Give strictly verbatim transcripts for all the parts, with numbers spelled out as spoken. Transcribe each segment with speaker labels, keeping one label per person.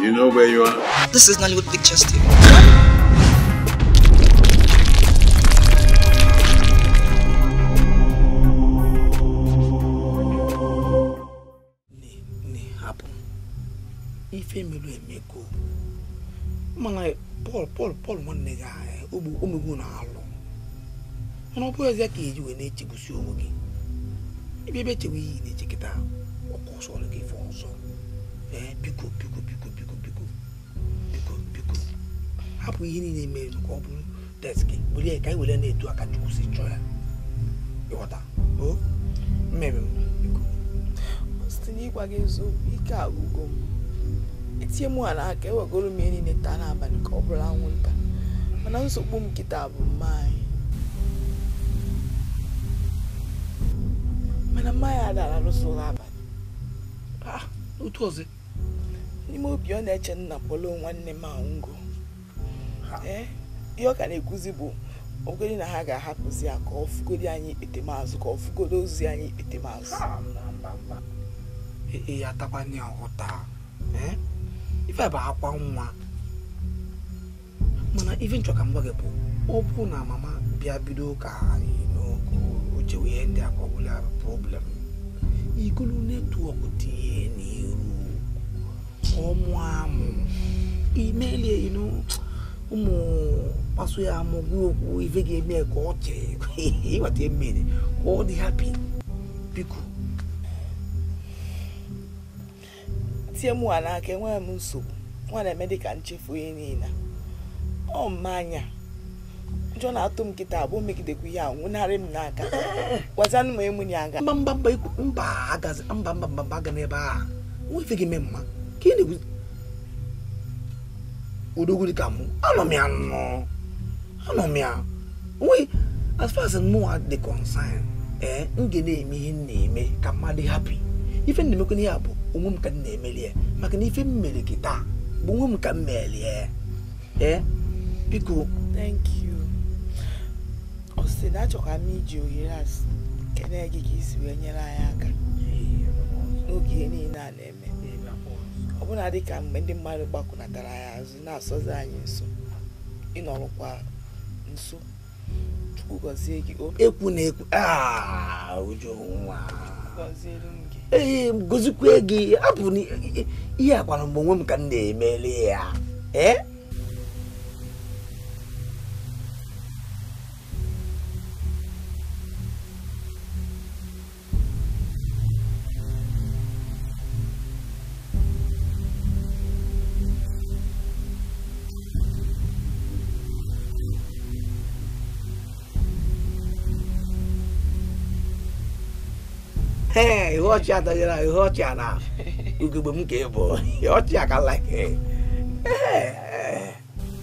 Speaker 1: You know where you are?
Speaker 2: This is Nollywood Pictures T V.
Speaker 3: Ife melu emeko mana Paul Paul Paul nwanne ga ogbu omegbu na alụ mana ọ bụ eze ka eji we na-echebusi onwe gị ibe ebe chewe iyi na-echekịta ọkọ sọrọ gị fọ ọzọ ee biko biko biko biko biko biko biko hapụ ihe niile mere ka ọ bụrụ deski bụrụ ya ka anyị were na-etu aka chukwu si chọọ ya ịghọta o mmemme biko
Speaker 4: site n'ịgwa gị eziokwu ike agwụgo m etie mụ ala aka ewegoro m ihe niile taa n'abalị ka ọ bụrụ anwụnta mana nsogbu m kịta bụ mmanya mana mmanya adara arụsị ụlọ abalị
Speaker 3: otu ọzọ
Speaker 4: n'ime obi ọ na-eche nna polo nwanne m ahụgo ee ihe ọ ka na-ekwuzi bụ ogori na ha ga-ahapụzi ya ka ọ fugodi anyị ikpetemazụ ka ọ fugodo ozi anyị ikpetemazụ
Speaker 3: ee ya takwanye ọhụta ee ife bụ akwa nwa mana ife nchọ ka m gwa gị bụ ọ bụ na mama bịa bido ka o chewe ihe ndị akwa ọbụla problem ikulu netwọk tinye n'iru ọmụ amụ imelie inu ụmụ kpasu ya amụgwụ okwu ife ga-eme ka ọ chee ịwata mmiri ka ọ dị hapi biko
Speaker 4: tie mụ ala aka enweghị m nsogbu nwa na-eme dị ka nchefu ihe niile ọ mmanya njọ na-atụ m nkịta abụọ megidekwa ihe ahụ nwụnarị m n'aka gwazanụ m emu ya aga
Speaker 3: mba mba mba mba agazi mba mba mba aga n'ebe a nwa ife gị mee mma ka ị na-egwu odogwu dị ka mụ anọ m ya nọ anọ m ya nwe as far as mụ dị concern ee m ga na-eme ihe m na-eme ka mmadụ happy ife m na-emekwa ihe a bụ onwe m ka m na-emeli ya maka na ife m mere gị taa bụ onwe m ka m meli ya ee biko
Speaker 4: thank you ọ sị na achọkwa m iji ohere a kene gị ka isi wee nyere anyị aka n'oge ihe niile a na-eme ọ bụna dị ka mgbe ndị mmadụ gbakọnatara anyị azụ na-asọzi anyị nso ịnọrọkwa nso Chukwu gọzie gị
Speaker 3: ekwu na ekwu aa ụjọ nwa
Speaker 4: gọziere m gị
Speaker 3: ee gozikwe gị abụ ihe akwara mgbe onwe m ka m na-emeli ya ee Hey, watch out, you watch out now. You go boom cable. You watch out like it. Hey.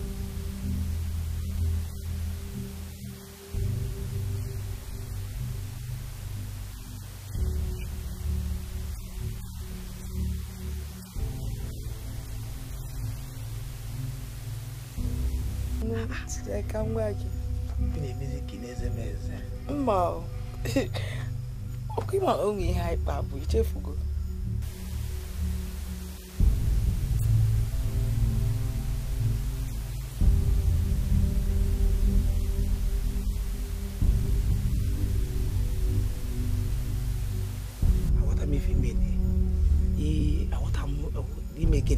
Speaker 4: I can't work.
Speaker 3: Been music in S M S.
Speaker 4: Mma. Okay, my only high babu, chefugo.
Speaker 3: I want to make him in. I want to make it.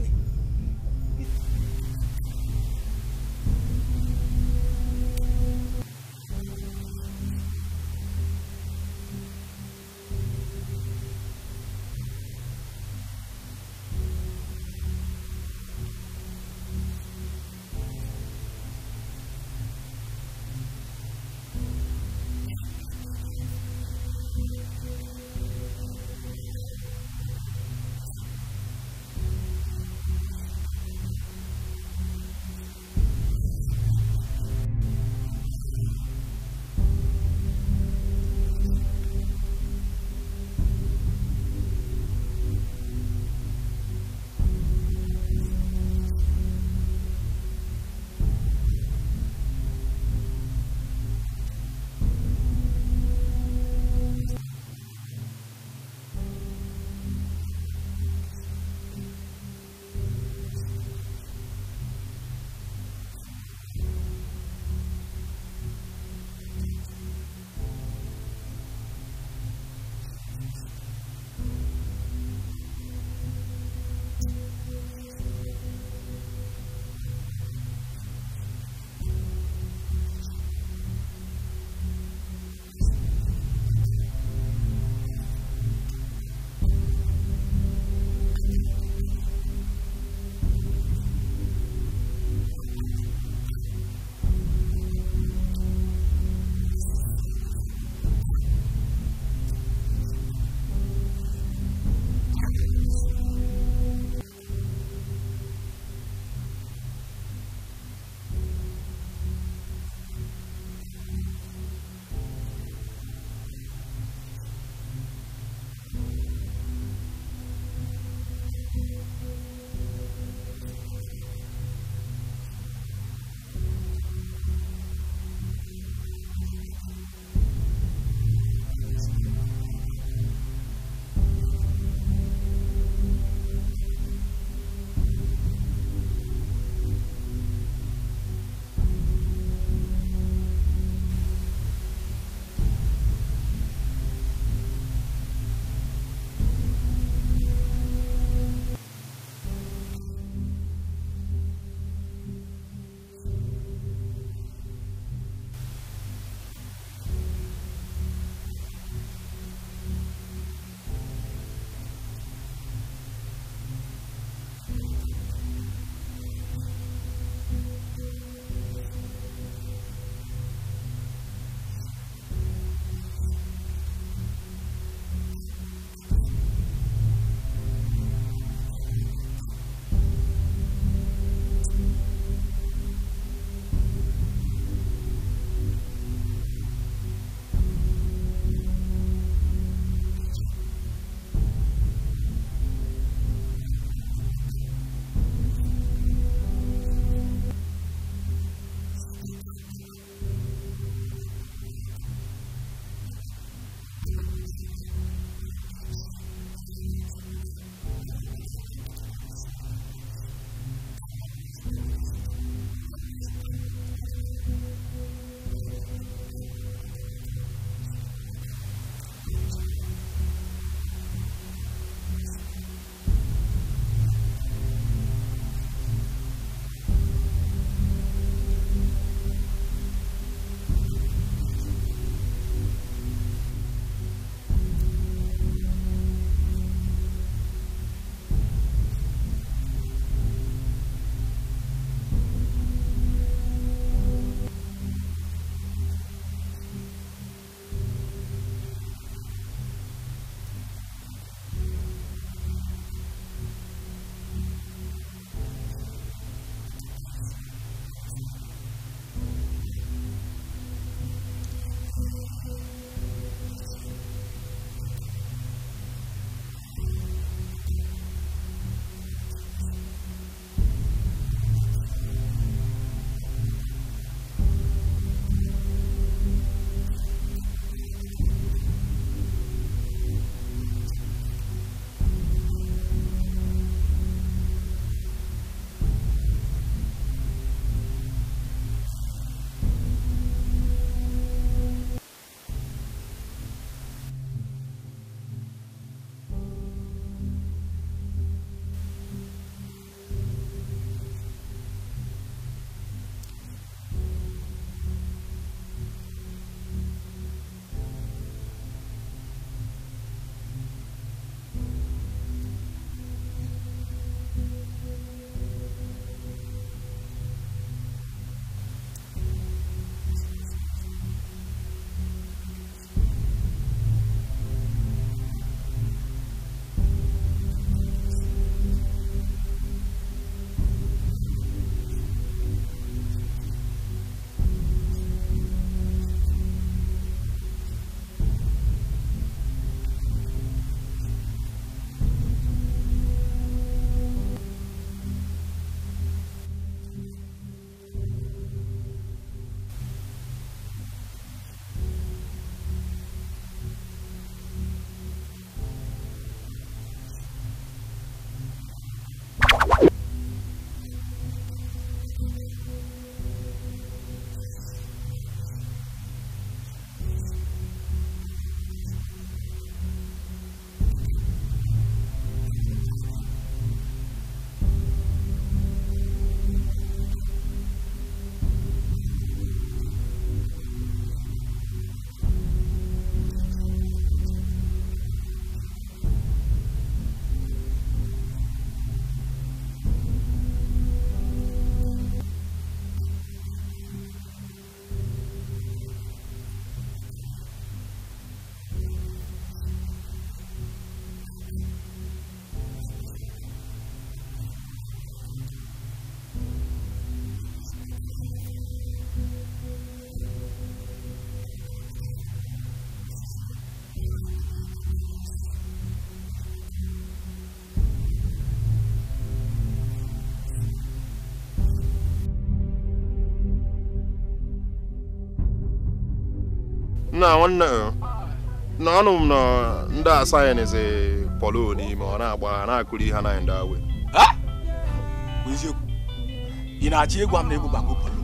Speaker 1: na wannan na anu na nda assign is a polo ni ma na agba na akuri ha na nda we
Speaker 2: ha weziokwu ina achi egwu am na egwu bango polo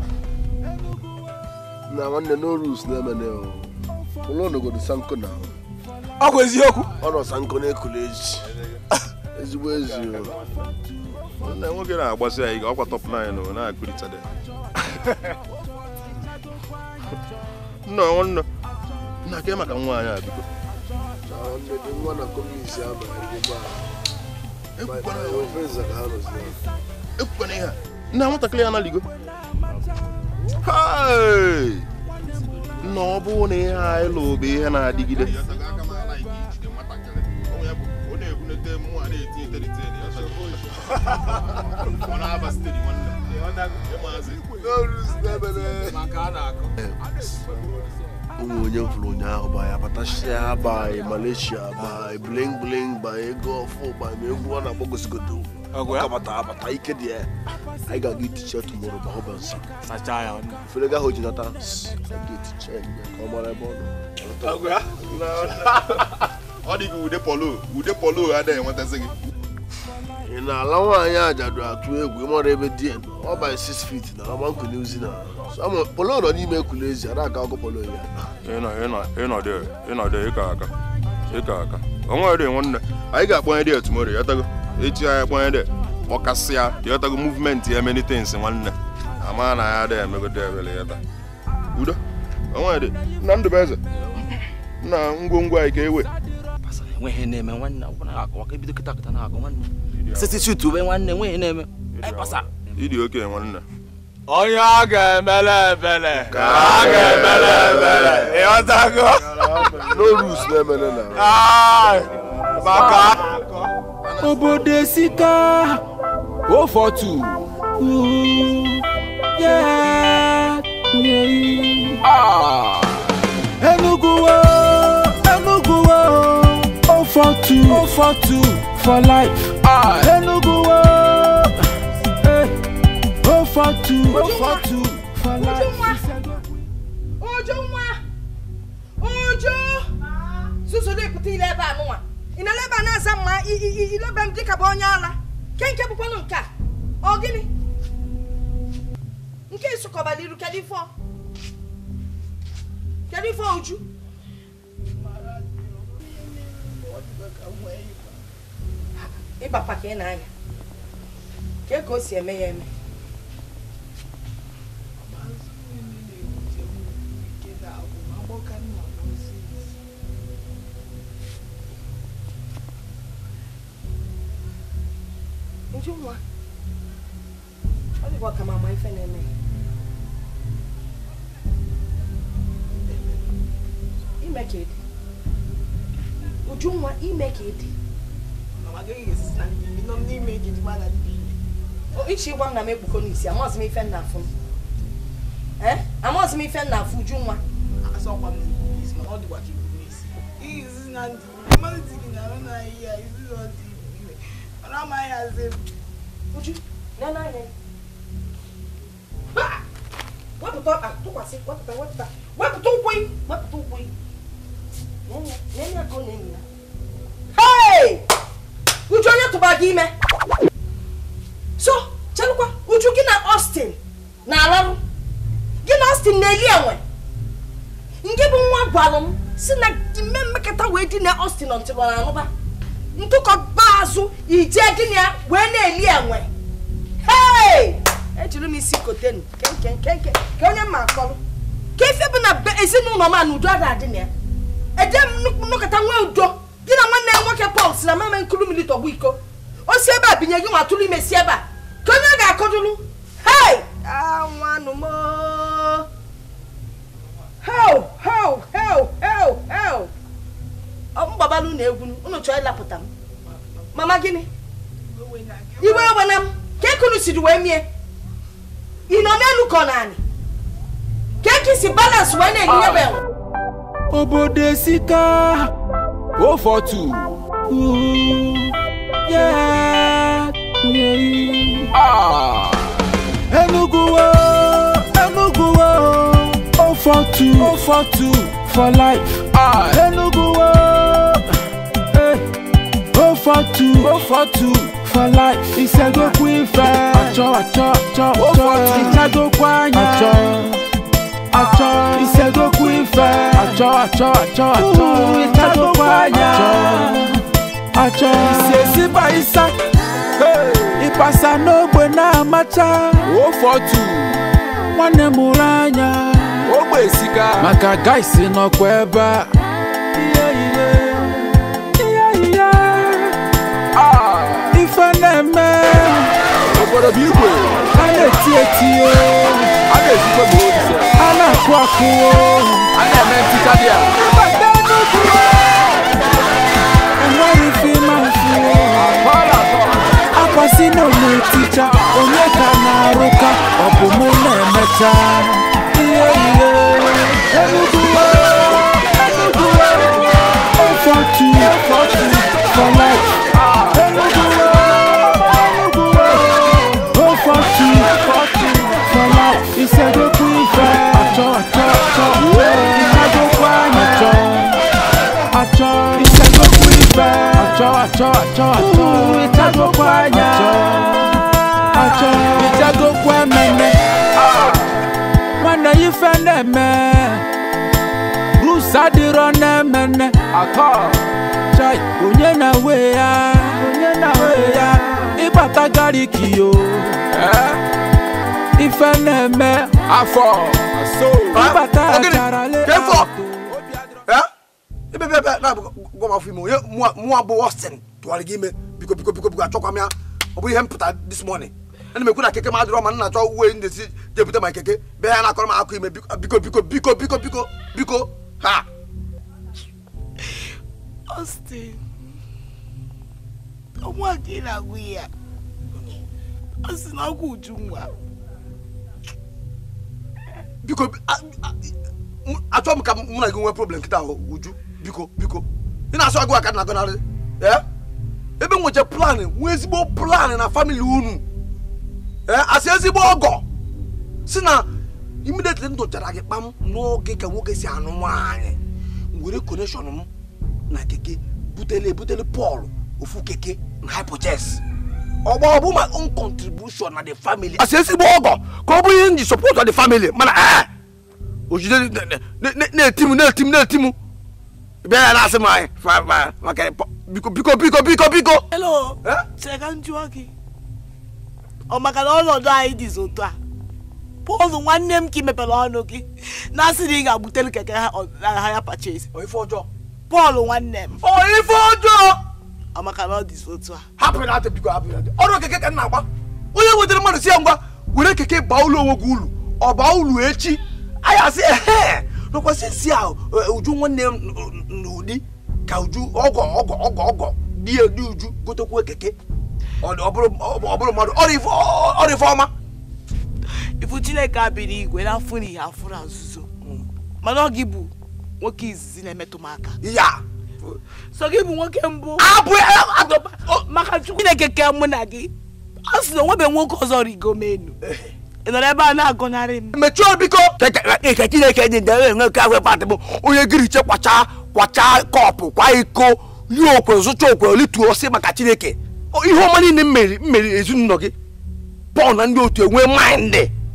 Speaker 5: na wannan no rules na mane o polo no go do sanko na
Speaker 2: ọ bụ eziokwu
Speaker 5: ọ nọ sanko na college ezigbo ezi
Speaker 1: o na nwoke na agbasi ya ọkwa top nine no na akuri tade no no na ke maka nwa anya biko
Speaker 5: na ndị nwa na komisi ama ndị ba ekwana yo feza ka hanos na
Speaker 1: ekwana ihe na nwatakịrị ya na ligo hey no bụ na ihe anyị lụ bụ ihe na-adịgide
Speaker 5: ụmụ onye mfụrụ ụnyaahụ ba ya batashia ba Malaysia ba bling bling ba ego ọfụ ba ma egwu ọ na-akpọ gosigodo ọkabata abata ike dị ya anyị ga-aga itiche tomorrow ba ọ bụ nsọ
Speaker 2: sacha ya
Speaker 5: fere ga ho jinata ga itiche ka ọ mara ebe ọ nọ
Speaker 1: ọ dị gị ude polo ude polo adịghị enwetazi gị
Speaker 5: ị na-ala nwaanyị ajadu atụ egwu ịmara ebe dị ọ by six feet na amanku n'ozi na polo nọ n'ime ekulu ezi ara aka ọgụ polo ya
Speaker 1: ịnọdụ ịnọdụ ịka aka ịka aka onwe dị nwanne anyị ga-akpọnye dị tomorrow ya tago echi anyị akpọnye dị ọkasịa ya tago movement ya many things nwanne ama na ya adịghị emegodo ebele ya taa udo onwe dị na Ndụbụeze na ngwongwo anyị ka ewe
Speaker 6: enweghị na-eme nwanne ọbụna akọwa ka ebido kịta kịta na-akọ nwanne sititude ube nwanne enweghị na-eme ịpasa
Speaker 1: ịdị oke nwanne
Speaker 2: onye a ga-emele ebele ka a ga-emele ebele ịghọtago
Speaker 5: no rules na-emele na
Speaker 2: maka
Speaker 7: obodo esika o for two yeah ah Enugu Enugu o for two o for two for life ah Enugu oh for two oh for two for life
Speaker 4: Ojo nwa Ojo Susu de puti leba anwa ina leba na asa ma i i leba m dika ba onye ala kenke bukwa no nka o gini nke isukobali ru kedi fo kedi fo Oju iba pa ke na anya ke ko si eme ya eme Ujumwa. Wali kwa kama maife nene. I make it. Ujumwa I make it.
Speaker 8: Mama gari yesi na ni no ni make it mala di.
Speaker 4: O ichi wa na mebuko ni isi amozi mi fe na fun. Eh? Amozi mi fe na fu Ujumwa.
Speaker 8: Aso kwa mi is ma all the work you do is. Is na di. Mama di na na ya is all the. Rama ya ze.
Speaker 4: Uju, na na na. Ha! What to talk to kwasi? What to what to? What to koi? What to koi? Nene, nene go nene. Hey! Uju anya to bagi me. So, chalukwa, Uju gina Austin. Na alaru. Gina Austin na eli enwe. Nge bu nwa gwalum, si na dimemme keta we di na Austin until na anuba. Ntuko bazu ije ginia we na eli enwe. Hey! Ejuru mi si kotenu. Ken ken ken ken. Ke onye ma akolu. Ke ife bu na ezinu no ma nudo ada ade ne. Edem no kata nwa udo. Gina nwanne nwoke Paul si na mama nkulu mi lito bu iko. O si eba binye gi nwa tulu imesi eba. Ke onye ga akodulu. Hey! Ah nwanu mo. How how how how how. Om babalu na egwu unu cho ilaputa m. Mama gini? Iwe wenam. Ke kunu si duwe mie. Ino nenu konani. Ke kisi balance we na enye be.
Speaker 7: obodo esika o for two yeah ah Enugu Enugu o for two o for two for life. Ah, Enugu wo. Hey. oh four two, oh four two for life. Isego Kwife. Acho, acho, acho, acho. Isego Kwanya. Acho, acho. Isego Kwife. Acho, acho, acho, acho. Isego Kwanya. Acho, acho. Isesi Baisa. Hey. Ipasa no buena macha. oh four two. Wane Muranya.
Speaker 2: Ogbe sika.
Speaker 7: Maka guys no kweba. Yeah, yeah. Yeah, yeah. Ah, ifaneme.
Speaker 2: Obodo bi igwe.
Speaker 7: Ana tietio.
Speaker 2: Ana ezikwe bo ise.
Speaker 7: Ana kwakuo.
Speaker 2: Ana eme tika dia.
Speaker 7: Badanu kuo. Onwari fi manfuo.
Speaker 2: Apala to.
Speaker 7: Akwasi no me teacher. Onyeka na roka. Obumu na emecha. Yeah, yeah. Enugu wo. Enugu wo. oh four two, oh four two for life. Enugu wo. Enugu wo. oh four two, oh four two for life. Isego Kwife. Acho, acho, acho. Isego Kwanya. Acho, acho. Isego Kwife. Acho, acho, acho, acho. Isego Kwanya. Acho, acho. Isego Kwemene. Wana yifene me. Rusa dirone mene.
Speaker 2: Aka.
Speaker 7: Chai, unye na wea. Unye na wea. Ibata gari kiyo.
Speaker 2: Eh?
Speaker 7: Ifene me.
Speaker 2: Afọ. So.
Speaker 7: Ibata karale.
Speaker 5: Kefo. Eh? Ebe be be na go ma fi mo. Ye mo mo abo Austin. To aligi me biko biko biko biko achokwa me. Obo ihe mpụta this morning. Ana me kuna keke ma adro ma na cho we ndesi deputy my keke. Be ya na akọrọ ma akọ ime biko biko biko biko biko biko biko. Ha.
Speaker 8: Austin. Ọmọ akị na-agwụ ya. Austin agwụ uju nwa.
Speaker 5: Biko achọ m ka mụ na gị nwee problem kịta ahụ uju biko biko. Ị na-asọ agụ aka na agọnarị. Eh? Ebe nweche plan, nwe ezigbo plan na family unu. Eh, asị ezigbo ọgọ. Si na immediately ndụ chara gị kpam n'oge ka nwoke si anụ nwaanyị. Nwere connection m na keke butele butele Paul ofu keke na hypochest. Ọgba ọbụ my own contribution na the family. Asị ezigbo ọgọ ka ọ bụ ihe nji support of the family. Mana eh ojide na-etimu na-etimu na-etimu. Bịa na asị m anyị fa fa maka biko biko biko biko biko.
Speaker 8: Hello.
Speaker 5: Eh?
Speaker 8: Cheka njụọ gị. Ọ maka na ọnọdụ anyị dị otu a. Paul nwanne m ka imepere ọnụ gị. Na-asị na ị ga-abutere keke ha ya purchase.
Speaker 5: O ife ọjọọ.
Speaker 8: Paul nwanne m.
Speaker 5: O ife ọjọọ.
Speaker 8: Ọ maka na ọ dị otu a.
Speaker 5: Hapụ na ate biko hapụ na ate. Ọrụ keke ka nna agba. Onye wetere mmadụ si ya ngwa were keke baa ụlọ onwe gị ulu. Ọ baa ulu echi. Anyị asị ehe. N'ọkwasị si a uju nwanne m n'ụdị ka uju ọgọ ọgọ ọgọ ọgọ di di uju gotekwa keke. Ọ bụrụ ọ bụrụ mmadụ ọrụ ife ọrụ ife ọma.
Speaker 8: Ifu Chineke abịrị igwe n'afọ n'ihe afọ na nzuzo. Mana ọ gị bụ nwoke izizi na-emetụ m aka.
Speaker 5: Ya.
Speaker 8: So gị bụ nwoke mbụ.
Speaker 5: Abụ
Speaker 8: Maka Chukwu Chineke mụ na gị. Ọ sị na onwebe nwoke ọzọ rigo m enu. Ị nọrọ ebe a na-agọnarị m.
Speaker 5: Mechie biko. Keke Chineke dị ndị nwoke ahụ ebe atịbụ onye giriche kwacha kwacha kọpụ kwa iko yi okwe zụcha okwe olituo sị maka Chineke. Ihe ọma niile mmeri mmeri ezinụlọ gị. Paul na ndị otu enwe mind.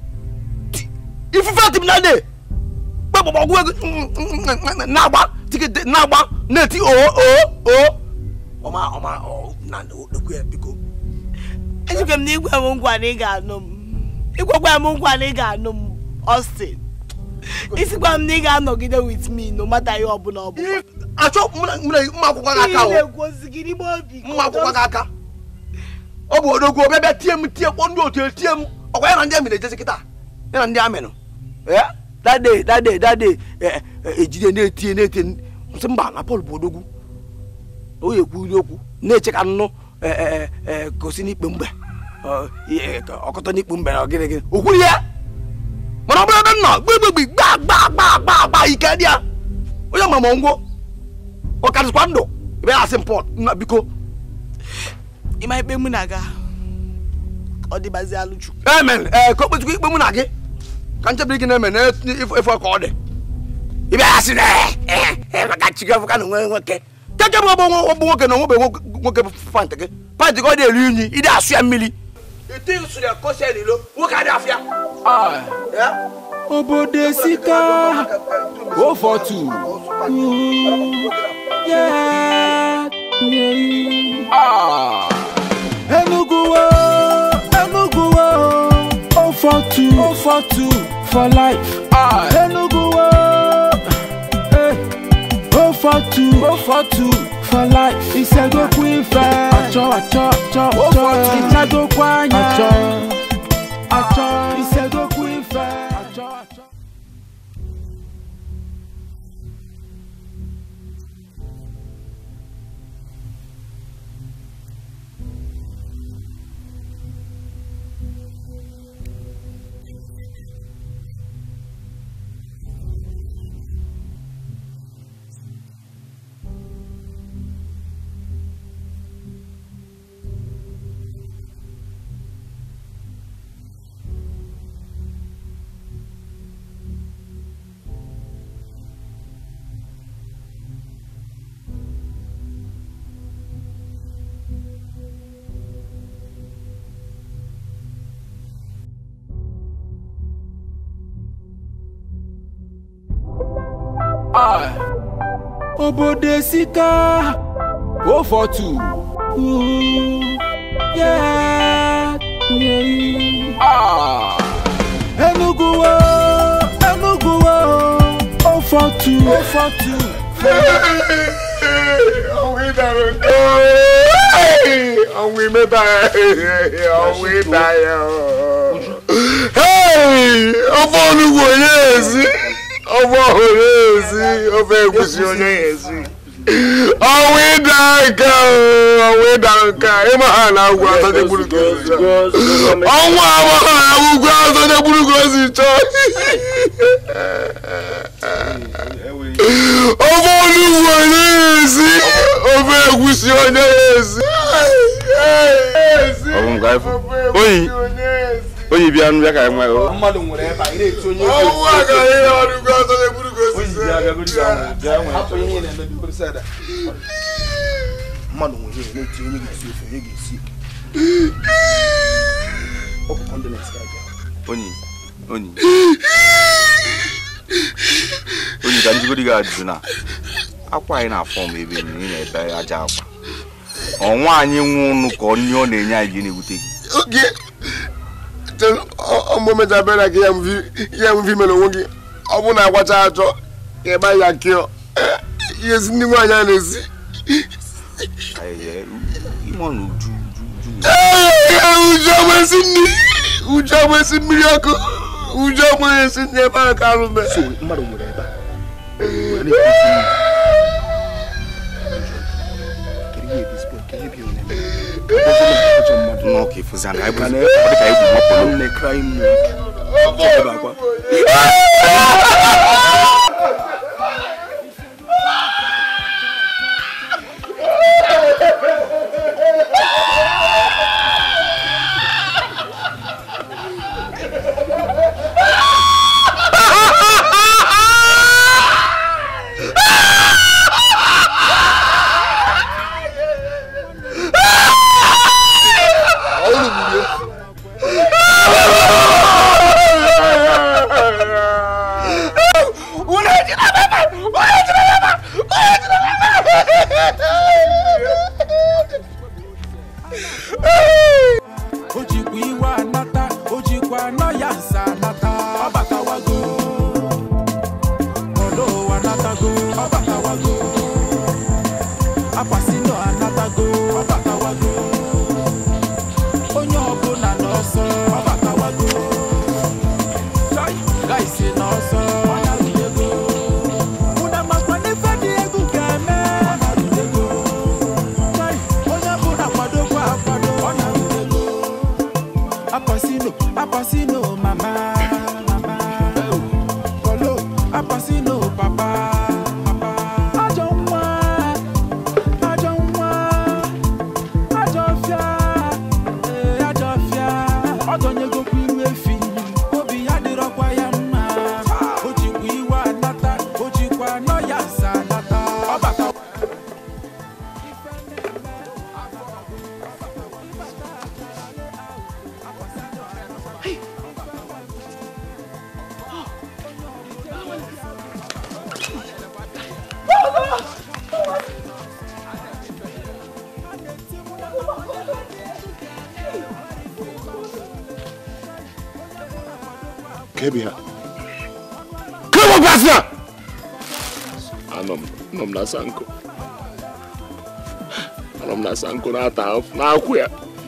Speaker 5: Ifufe atịm na dị. Gbagbagbagwu ego na-agba tikete na-agba na-eti o o o. Ọma ọma na okwu ya biko.
Speaker 8: Ejikwa m na igwe m ngwa na ị ga-anụ m. Igwekwa m ngwa na ị ga-anụ m, Austin. Isikwa m na ị ga-anọgide with me no matter ihe ọbụla ọ bụla.
Speaker 5: Achọ mma akwụkwọ gị aka o. Mma akwụkwọ gị aka. Ọ bụ odogwu ọbịa tie m tie kpọ ndị otu tie m. Ọkwa ya na ndị amị na-ejezi kịta. Ya na ndị amị nọ. Eh? That day, that day, that day, eh, ejide na-etie na-etie nsị mba na Paul bụ odogwu. O yekwu iri okwu na-eche ka nnụ eh eh gosi n'ikpe mgbe. Ọkọtọ n'ikpe mgbe na gịnị gịnị. O kwuru ya. Mana ọ bụrụ ebe nọ gbegbe gba gba gba gba gba ike dị ya. Onye ma ma ngwo. Ọ karịsịkwa ndụ. Ebe ya asị Paul na biko.
Speaker 8: Ịma ikpe mụ na ga. Ọ dịbazi alụchu.
Speaker 5: Amen. Eh, ko kpetukwu ikpe mụ na gị. Ka nchebiri gị na-eme na ife ka ọ dị.
Speaker 9: ibe asị na eh eh maka chiga fuka no nwe nwoke keke mo bo nwoke no nwoke nwoke pant ke pant ko de elu yin ide asu ya mmili ite su de ko se ni lo nwoke ade afia ah ya
Speaker 7: obodo sika oh four two yeah ah Enugu Enugu oh four two oh four two for life ah Enugu oh four two oh four two for life Isego Kwife acho acho acho oh four two Isego Kwanya acho acho Isego Kwife acho acho ah obodo sika oh four two yeah ah Enugu Enugu oh four two oh four two
Speaker 2: oh we don't oh we me buy oh we buy hey oh for Enugu yes Over Horezi, over Gusionesi. Oh, we die, oh, we die, Emma, who was the Burgos. Oh, Mamma, who was the Burgos. Over Horezi, over Gusionesi. Oh, guy, oi. Oyi bi anu ya ka enwe o. Mmadu nwere eba ire etu onye. Owu aga ihe ọrụ go so le buru go si. Oyi ya ga buru ga. Ja nwe. Apo ihe na eme bi buru sada. Mmadu nwere ire etu onye ga-esi ofe onye ga-esi. O ko condolence ka ga. Oni. Oni. Oni ka njigo diga ajuna. Akwa anyị na form ebe ni na ebe aja akwa. Onwa anyị nwunu ka onye ọ na-enye anyị na-ewute gị. Okay. I'm going to be like young female. I want to watch out. Yeah, by your kill. Yes, no one is. You want to do? Ujamaa sini, ujamaa sini miracle, ujamaa sini never come. So, mother whatever. Can you hear this boy? Can you hear me? No, okay, for Zanga, I was on the crime. Oji Kebia. Come on, Pastor! Anom, anom na sanko. Anom na sanko na ata na akuya.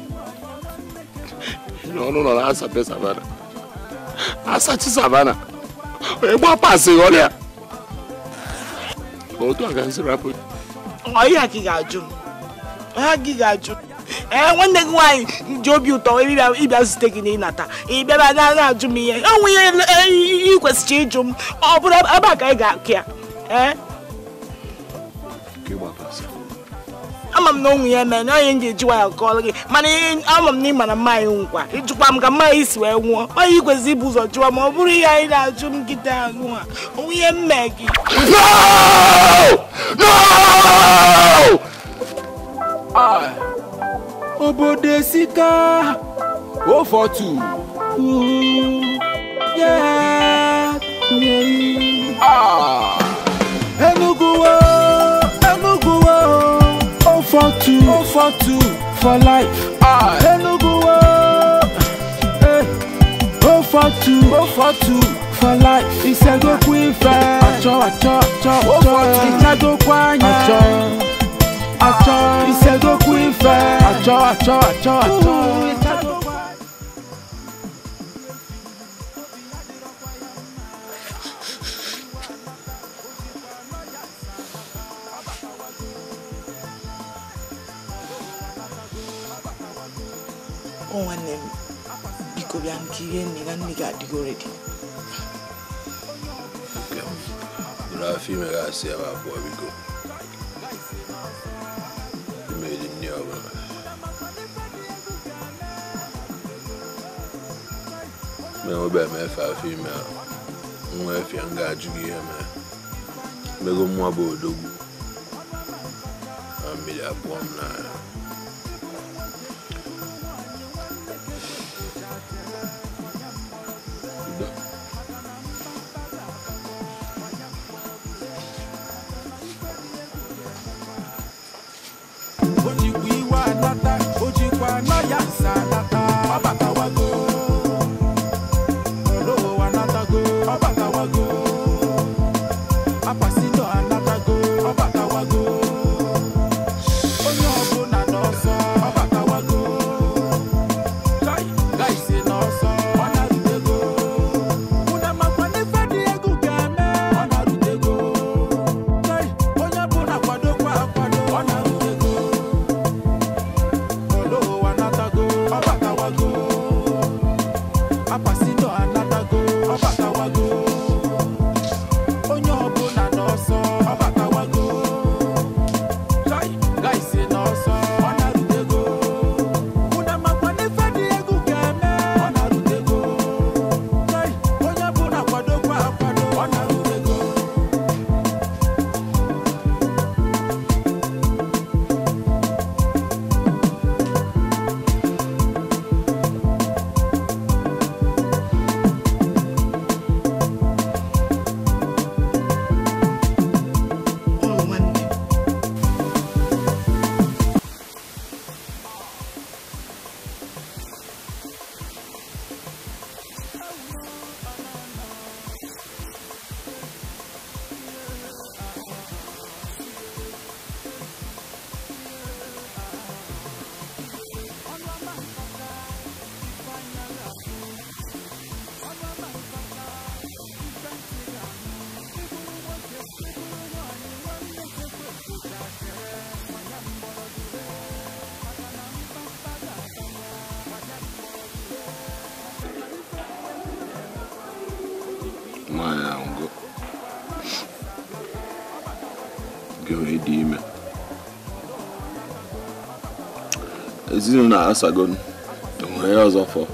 Speaker 2: No, no, no, na asa pe savana. Asa chi savana. E gba pass ole. Go to against rapid.
Speaker 8: Oh, ya ki gaju. Ha ki gaju. Eh, one day why job you to if you just taking in ata. E be ba na na aju mi. Oh, we you question jum. Oh, but abaka ga kia. Eh? Amam no we man, I ain't get you while calling. Money, I'm ni man my own. It's from my is where one. Why you go zibus or drum or buri I that jum guitar. We are Maggie.
Speaker 2: No! No!
Speaker 7: Ah. Obodesika. Oh for two. Ooh. Yeah. Yeah. Ah. Enugu. Oh for two, oh for two, for life. Ah, Enugu. Eh, oh for two, oh for two, for life. It's a go queen fair. Acho, acho, acho, oh for two. It's a go kwanya. Acho, acho. It's a go queen fair. Acho, acho, acho, acho. It's a go kwanya.
Speaker 4: Oh, one name. Because we are killing me, and we got to go ready.
Speaker 5: Okay. I feel like I say about where we go. You made it near. Me be me fa fi me. Mo fi anga jugi me. Me go mo abodogu. Am me abom na.
Speaker 2: Dime. Ezinu na asagon. Onwe ya ọzọ fọ.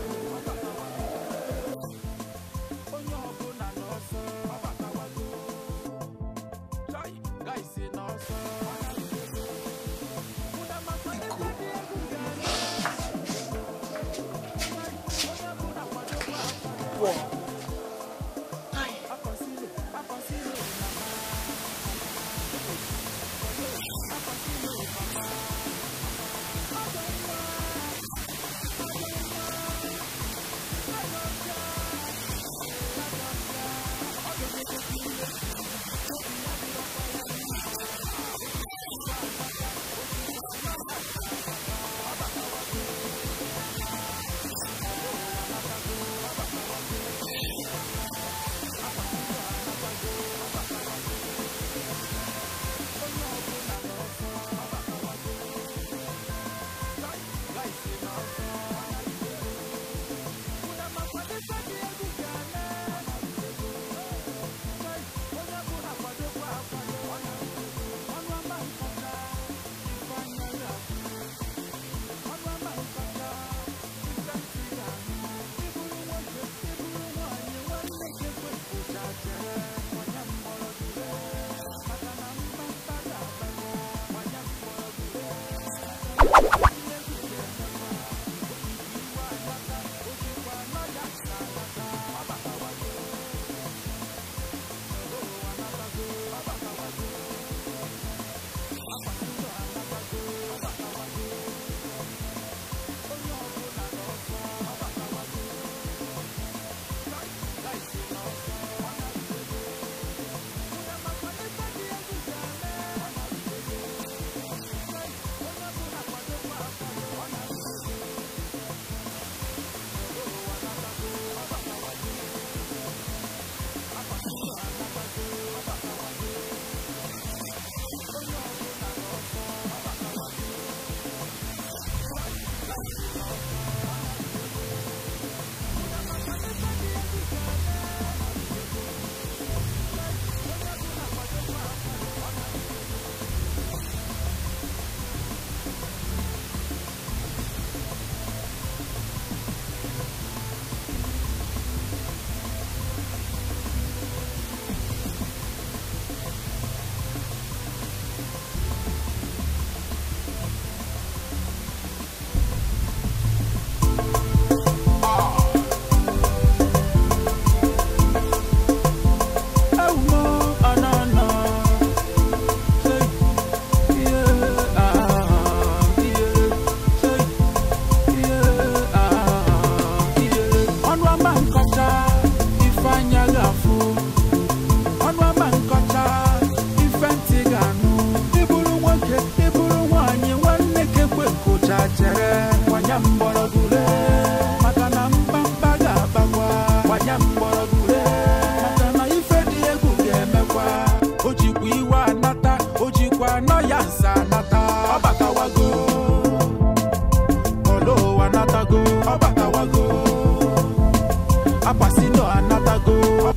Speaker 7: Apasino anatago.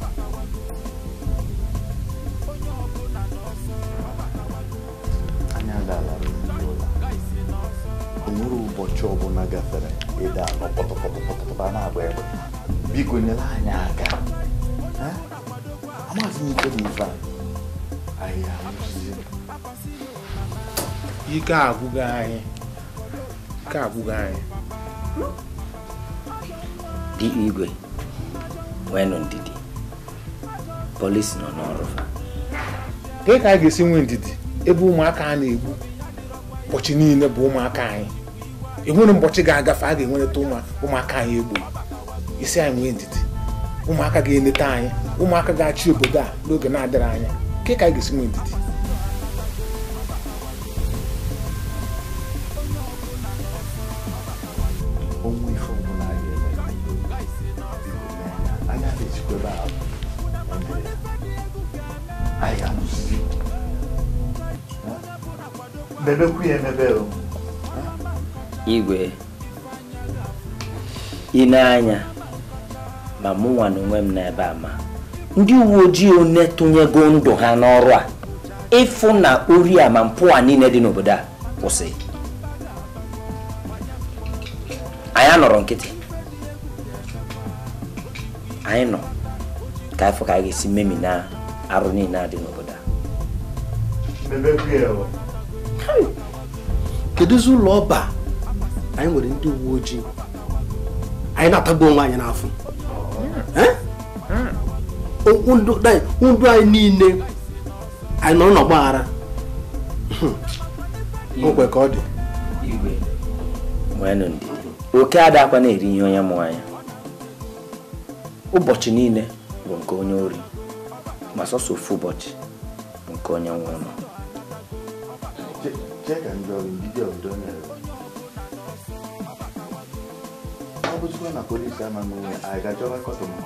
Speaker 10: Onwere ụbọchị ọbụla gafere ịda anọ pọtọpọtọpọtọpọta na-agba egbe biko nyere anyị aka amaghịzi m ike dị ife anyị arụzie
Speaker 2: ike agwụghị anyị ike agwụghị anyị
Speaker 11: dị igwe nweenụ ndidi polisi nọ n'ọrụ fa
Speaker 2: ka ka a ga-esi nwee ndidi ebe ụmụaka a na-egbu ụbọchị niile bụ ụmụaka anyị enwere ụbọchị ga-agafe a ga-enwereta ụmụaka anyị egbu isi anyị nwee ndidi ụmụaka ga-eneta anyị ụmụaka ga-achị obodo a n'oge na-adịrị anya ka ka a ga-esi nwee ndidi
Speaker 10: onwe ife ọbụla a ga-eme anya na-ejikwebe ahụ emere anyị ga-anụzi mebekwu ya emebe o
Speaker 11: igwe ine anya ma mụnwa na onwe m n'ebe a ma ndị uwe ojii one tụnyego ndụ ha n'ọrụ a ịfụ na ori a ma mpụ a niile dị n'obodo a kwụsị anyị nọrọ nkịtị anyị nọ ka afọ ka a ga-esi memi na arụ niile a dị n'obodo a
Speaker 10: mebekwu ya o
Speaker 9: kedụzi ụlọ ọba anyị nwere ndị uwe ojii anyị na-atagbu onwe anyị n'afọ ndụ anyị niile anyị nọrọ n'ọgbaghara
Speaker 2: ogbe ka ọ dị
Speaker 11: igwe nweenụ ndidi oke adakwa na-eri ihe onye mụ anya ụbọchị niile bụ nke onye ori ma sọsọ ofu ụbọchị bụ nke onye nwe ụlọ
Speaker 10: cheka ndị ọrụ ndị obodo mere ọ bụzikwa na polisi ama n'onwe anyị ga-achọba kọtụma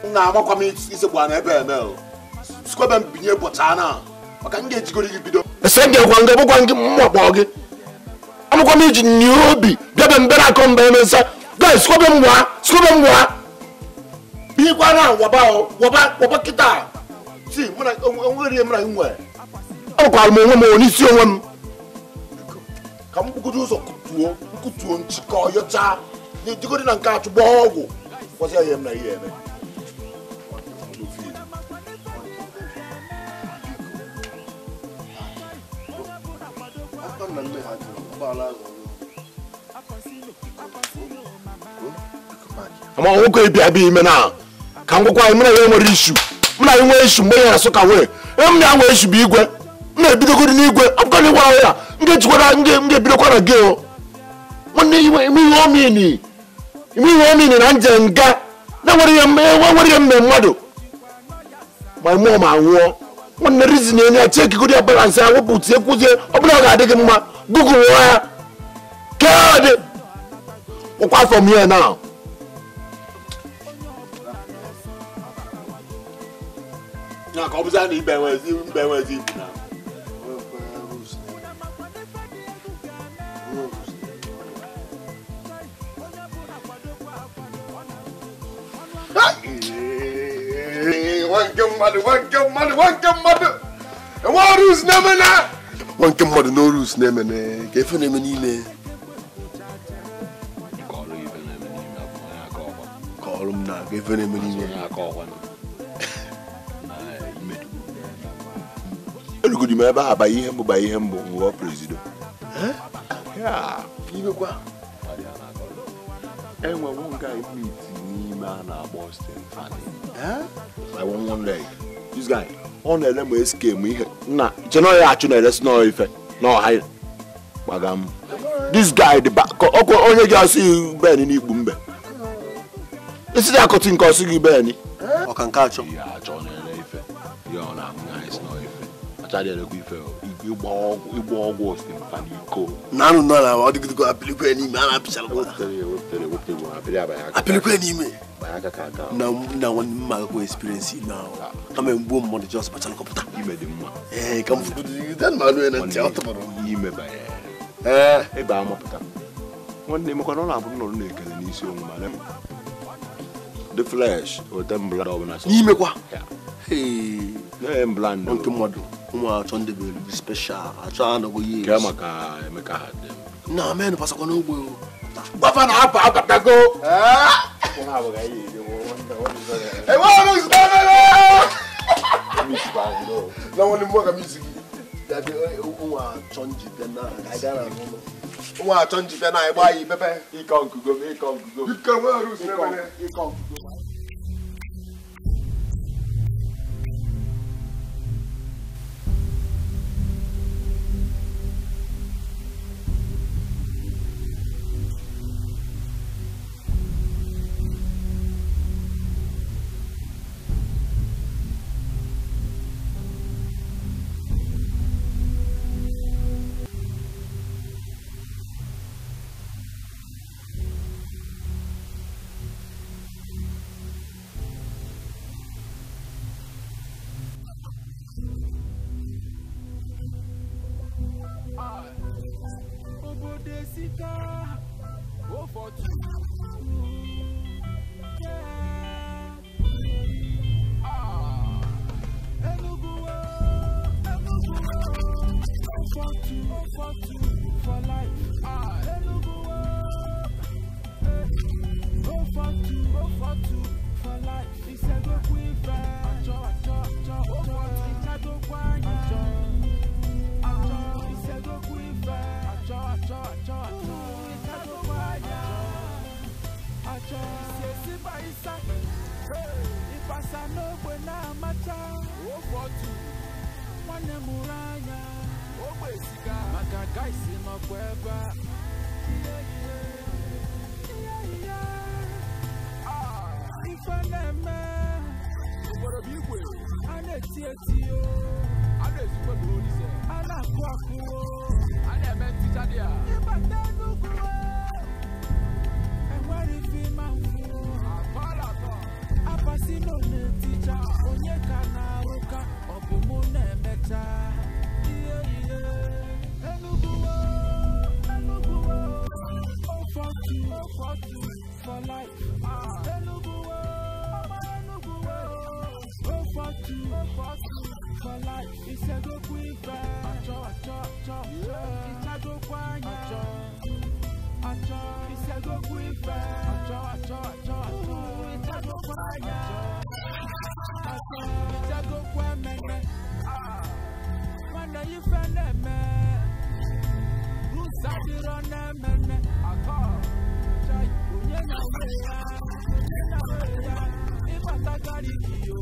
Speaker 5: na amakwa m ise gwa na ebe eme o sikobe mbinye bọcha na maka m ga-ejigoro gị bido ese gị gwa nga bụkwa gị mmụọ gị amakwa m iji nye obi bịabe mbere akọ mba emesa guys sikobe mwa sikobe mwa bikwa na waba waba waba kita si mụ na onwere ihe mụ na gị nwere akwara m onwe m onye onwe m ka m bugodo ụzọ kutuo nkutuo nchịkọ yọcha n'ejigoro na nke achụgba ọgwụ kwụsị ihe m na ihe eme ama nwoke bịa bịa ime na ka m gwakwa m na ya nwere ishu m na ya nwee ishu mgbe ya na-asụ ka wee m na ya nwee ishu bụ igwe m na-ebidogoro n'igwe akwụkwọ na ịgwara ya m ga-ejikwara m ga-ebidokwa na gị o nwanne ime ihe omini ime ihe omini na nje nga na-enwere ihe mme mmadụ ma mmụọ ma nwụọ nwanne rizin enye ya chekigoro ya balansị ya wepụ tie kwuzie ọ bụla ọ ga-adị gị mma gụgụl nwa ya kedị ụkwa afọ m ihe na ya ka ọ bụzi na ibe enwezi mbe enwezi ibu na wanke mmadụ wanke mmadụ wanke mmadụ enwe rus na-eme na wanke mmadụ na rus na-eme na ka efe na-eme n'ime ka ọrụ m na ka efe na-eme n'ime elugodi m ebe a ba ihe mbụ ba ihe mbụ nwụọ prezido ibekwa enwe nwoke imiti n'ime a na-agba Austin Fanning this guy ọ na-ele ma eske m ihe nna chena ya achụ na-elesi n'ọrụ ife n'ọha gbaga m this guy dị ọkwa onye gị asị ben n'ikpu mbe isi dị akọtị nke ọsị gị ben ọka nke achọ ya achọ na-ele ife ya ọ na-amụ isi n'ọrụ ife achadị elekwa ife ịgba ọgwụ Austin Fanning iko na anụ nọ na ọ dịgịdịgo apịlikwe n'ime a na-apịchara apịlikwe n'ime na nwanne mma agakwa experience ime ahụ kama mgbuo mmadụ ji ọsọ bachara kọpụta ime dị mma ee ka m fụdụdịdị na ntị ọtụbara ime banye ee ebe amapụta nwanne emekwa na ọ na-abụrụ nọrụ na-ekele n'isi onwe ma lem the flesh ote mblad ọbụla n'imekwa ee mbland nke mmadụ ụmụ achọ ndị bụ elu special achọ anọgo ihe ke maka emeka ha dị na men pasakwa n'ugbo gbafa na apa abatago nwa achọ njite na ịgba ya ipepe ike ọgụgụ ike ọgụgụ ike nwere usoro ike ọgụgụ
Speaker 7: Apa Masino n'etija onye ka na-arụka ọ bụ mụ na-emecha ihe ihe Enugu Enugu oh for two oh for two for life Enugu Enugu oh for two oh for two for life Isegokwu ife achọ achọ achọ Ichagokwu anya achọ achọ Isegokwu ife achọ achọ achọ achọ Ichagokwu anya achọ Ichagokwu emene Nwanne ife na-eme Rusadiro na-emene akọ Chai onye na-we ya onye na-we ya Ịbatagari kiyo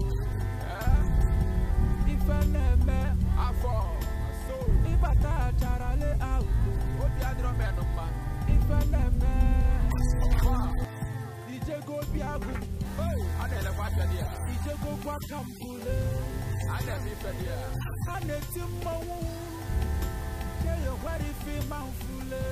Speaker 7: Ife na-eme afọ Ịbata acharale auto Obi adịrọ menụ mma Ife na-eme Ijego biagu A na-elekwa pedi ya Ijego kwa kampule A na-eme ife di ya A na-eti mmanwụ Cheyo kwere ife manfule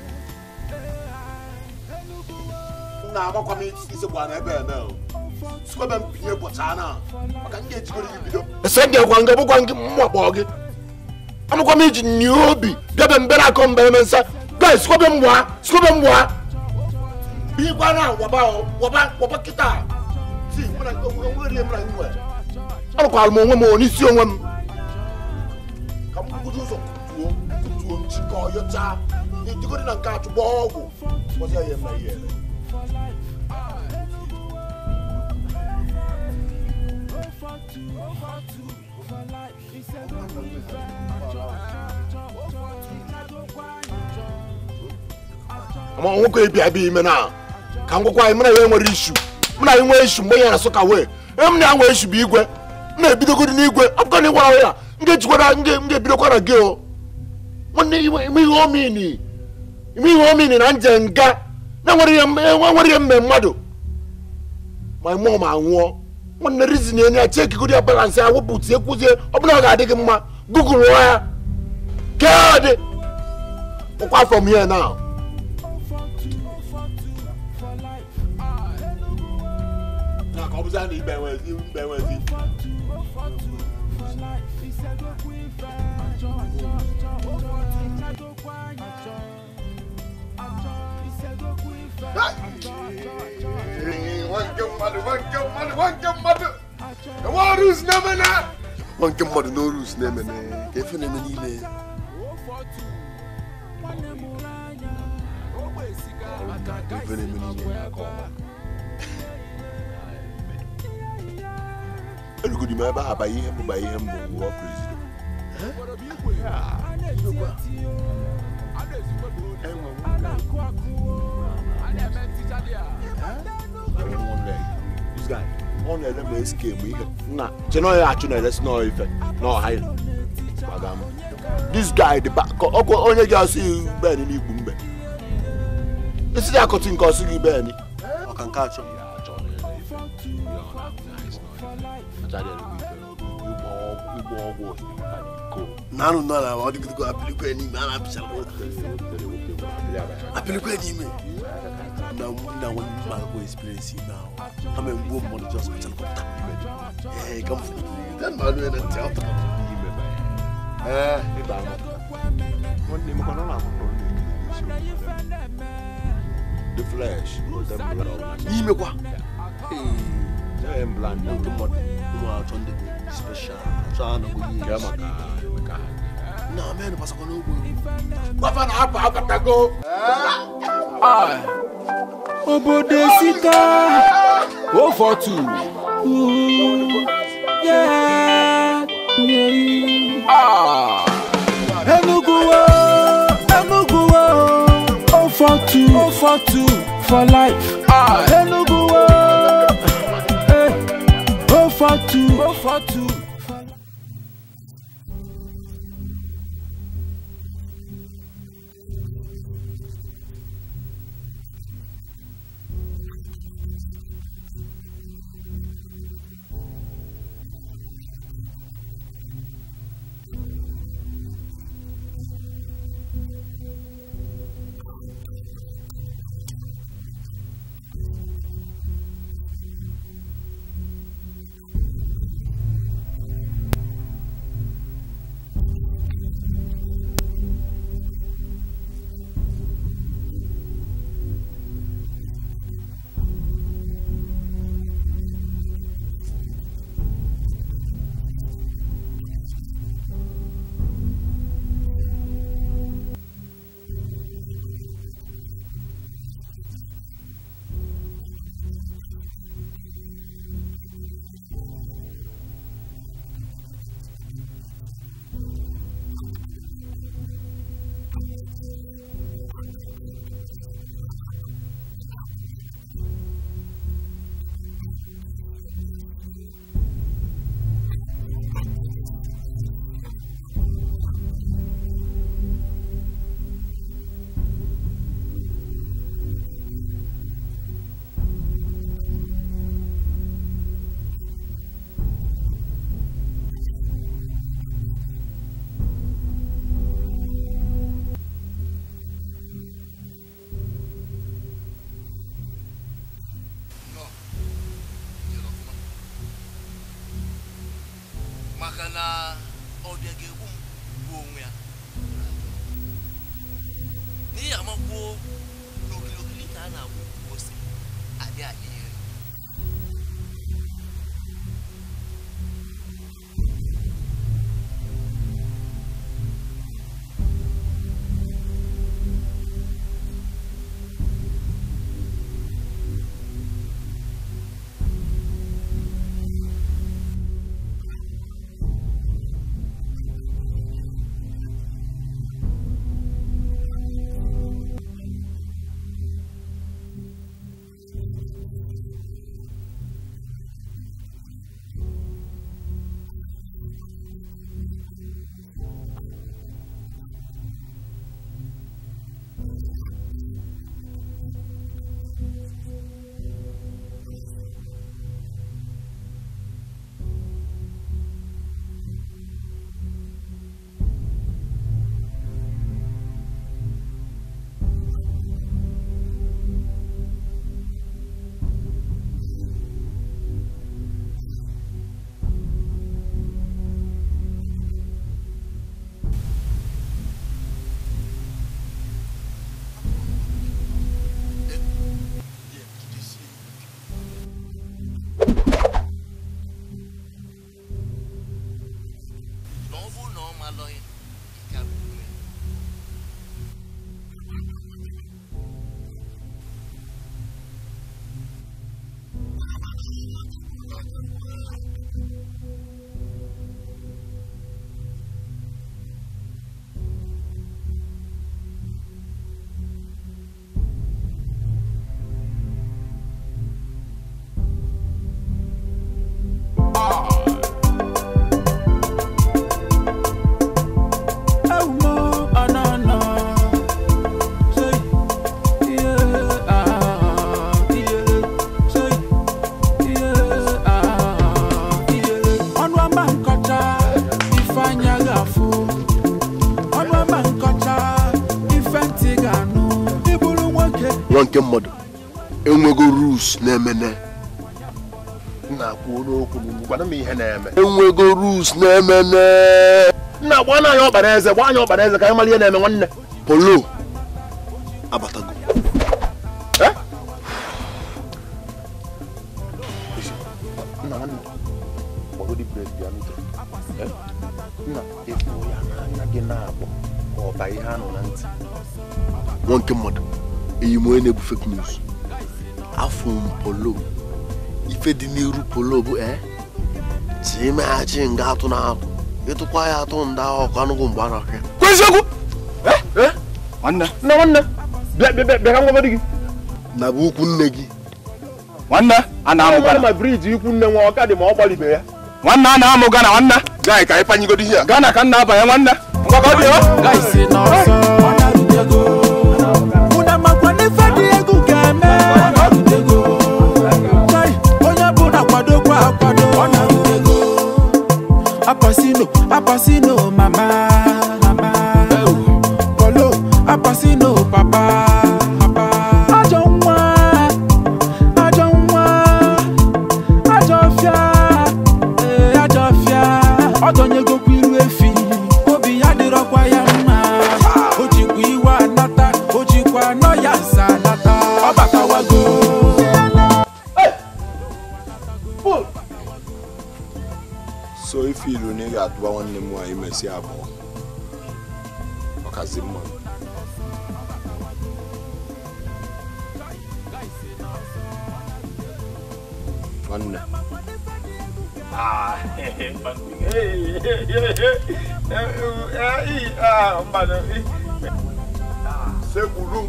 Speaker 7: Enugu
Speaker 5: na agbakwa m isekwa na ebe eme o sikwa m pinye bọcha na maka m ga-ejigoro gị bido ese m ga-ekwa nga bụkwa gị mwakpọ gị amakwa m iji nye obi bịabe mbere akọ mbere me nsa gaa sikwa m gwa sikwa m gwa bikwa na waba waba waba kịta si mara onwere mara nwe arụkwara m onwe m onisi onwe m ka m bugodo ụzọ tuo tuo nchịkọ yọcha ejigoro na nke achụgba ọgwụ ọzọ ya eme ihe ama nwoke ebi abi ime na ka ngwakwa anyị mara ya nwere ishu mara anyị nwere ishu mgbe ya na soka wee em na nwere ishu bụ igwe m na-ebidogoro n'igwe ọbụkọ na ịgwara ya nga ejikwara nga ebidokwara gị o nwanne ime ihe omini ime ihe omini na nje nga na nwere ya nwere ya mme mmadụ ma mmụọ ma nwụọ nwanne rizin ya na cheki godi ya balance ya wepụta ekwuzie ọbụla ọ ga-adị gị mma google ya God ụkwa from here now na ka ọ bụza na ibe nwezi ibe nwezi Wanke mmadụ n'orus na-emene ka efe na-eme niile efe na-eme niile erugodi m ebe a ba ihe mbụ ba ihe mbụ wụọ prezident this guy on the M S K we na cheno ya achu na rest no ife no high this guy the back onye ga see be ni igbu mbe isi ya kotin ko si be ni o kan ka achu ya achu na ife nanu no la o digu apliku eni ma na bisha ko apliku eni me na na one man go experience now I'm a woman just with a hey come then man we na theater eh e ba one day mo kono na ko the flesh the blood yi me kwa eh em bland no the mod no out on the special so na go yi ga maka maka na man pasa ko no go wa fa na apa apa go ah
Speaker 7: Obode sika oh for two Ooh, yeah, yeah. Ah Enugu Enugu oh for two oh for two for life ah Enugu eh oh for two oh for two
Speaker 6: ọ dị ga-egbu m bụ onwe ya n'ihi amagbuo n'okirikiri ka a na-agwụ ose adị adị ire
Speaker 5: nke mmadụ enwego rules na-emene na-akwụ n'okwu gwara m ihe na-eme enwego rules na-emene nna gba anya ọkpara eze gba anya ọkpara eze ka anyị mara ihe na-eme nwanne polo abatago eh nna nwanne gbagodi break bịa n'ike nna efu ya n'anya gị na-akpọ ka ọ ba ihe anụ na ntị nwa nke mmadụ eyi m onye na-ebu fake news afọ m polo ife dị n'iru polo bụ eh si imeghachi nga atụ na atụ ịtụkwa ya atụ ndị ahụ ọkụ anụghị mgbe a na-ahịa
Speaker 1: kwesiokwu nwanne nna nwanne bịa ka ngwa gị
Speaker 5: na bụ ukwu nne gị
Speaker 1: nwanne a na-amụ ma briji ikwu nne nwa ọka dị ma ọ gbalibe ya nwanne a na-amụ gana nwanne gaị ka anyị panyegodi ihe gana ka nna abanye nwanne ngwa ka ọ dị ọ
Speaker 7: gaisi n'ọsọ ọ na-arutego ụna makwa n'ife dị egwu ga-eme ọ na-arutego onye bụ na kwadokwa akwado ọ na-arutego apasino apasino mama mama polo apasino papa papa ajọ nwa ajọ nwa ajọ fịa ee ajọ fịa ọ dọnyegokwa iru efi obi ya dịrọkwa ya mma o jikwa iwe anata o jikwa anọ ya nsa anata ọ batawago
Speaker 2: so ife ilu na ị ga-atụba nwanne m nwaanyị mesi abụọ ọkazi mma nwanne
Speaker 5: sekpuru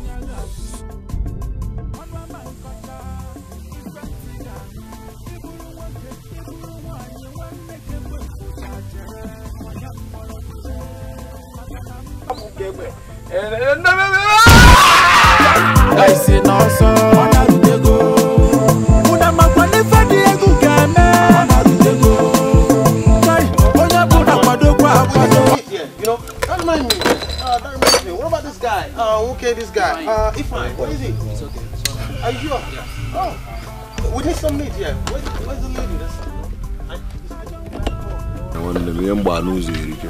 Speaker 7: gaisi n'ọsọ ọ na-arutego ụna makwa n'ife dị egwu ga-eme ọ na-arutego onye bụ na kwadokwa akwado.
Speaker 9: You know, don't mind me. Uh, don't mind me. What about this guy? Uh, okay, this guy. Uh, Ifan, what is he? It's okay. Are you sure? Yeah. Oh, we need some meat here. Where's, where's the lady? That's...
Speaker 5: nwanne m ihe mgba n'ụzọ erike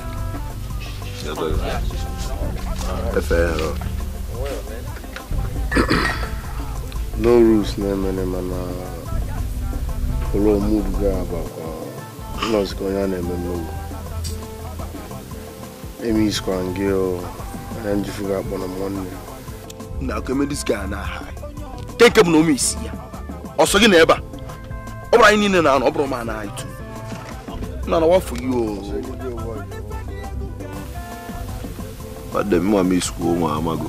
Speaker 5: efe ya
Speaker 2: no rules na-emene mana ụlọ mood ga-abakwa nọzikọ onye a na-eme n'ugwu eme iskwa ngị anya njifu ga-akpọ na nwanne
Speaker 9: na akeme diska na ha kenke m na ome isi ya ọsọ gị na ebe a ọ bụrụ anyị niile na anọ ọ bụrụ ma na anyị tu na na wafọ gị o
Speaker 5: Wadde mwa mi school mwa amago.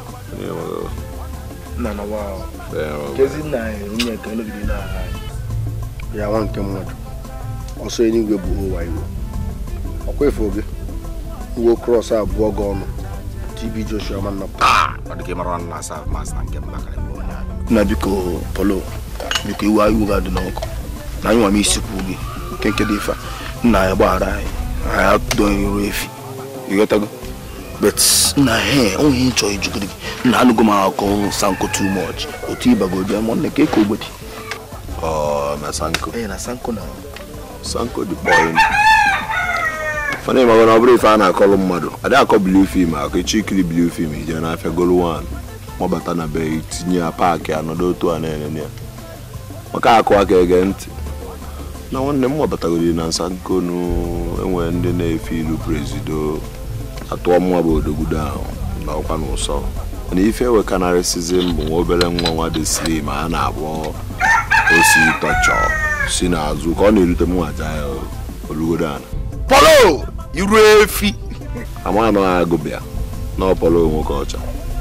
Speaker 2: Na na wa. Kezi na unye ka no bi na. Ya wan ke mo. Oso eni gbe bu o wa iwo. Okwa efo oge. Wo cross abuo go no. T B Joshua man na pa.
Speaker 9: Wadde ke mara na sa mas na nke mbaka le mo nya. Na biko polo. Biko iwa iwo ga dị n'ọkụ. Na anyị nwa m isi kwu gị. Kenke dị fa. Nna ya gbara anyị. Anyị don iru efi. Igotago. But na he only enjoy jugudi na anugo ma ko sanko too much oti bago dia mon ne ke ko gboti
Speaker 5: oh na sanko
Speaker 9: eh na sanko na
Speaker 5: sanko di boy fane ma gona obri fa na akọlụ mmadụ ada akọ blue film akọ chikiri blue film je na afia golu one mo bata na be tinye park anodo otu a na ene maka akọ aka ege ntị na nwanne m batagodi na sanko no enwe ndị na-efe ilu presido atọ mwa bụ odogudo ahụ na ọkwa n'ụsọ na ife we canaricism bụ nwa obere nwa nwa dị slim a na-abụ osi tọchọ si n'azụ ka ọ na-erute m nwaja ya olugodo ana
Speaker 9: polo iru efi
Speaker 5: ama na agụbịa na polo nwoke ọcha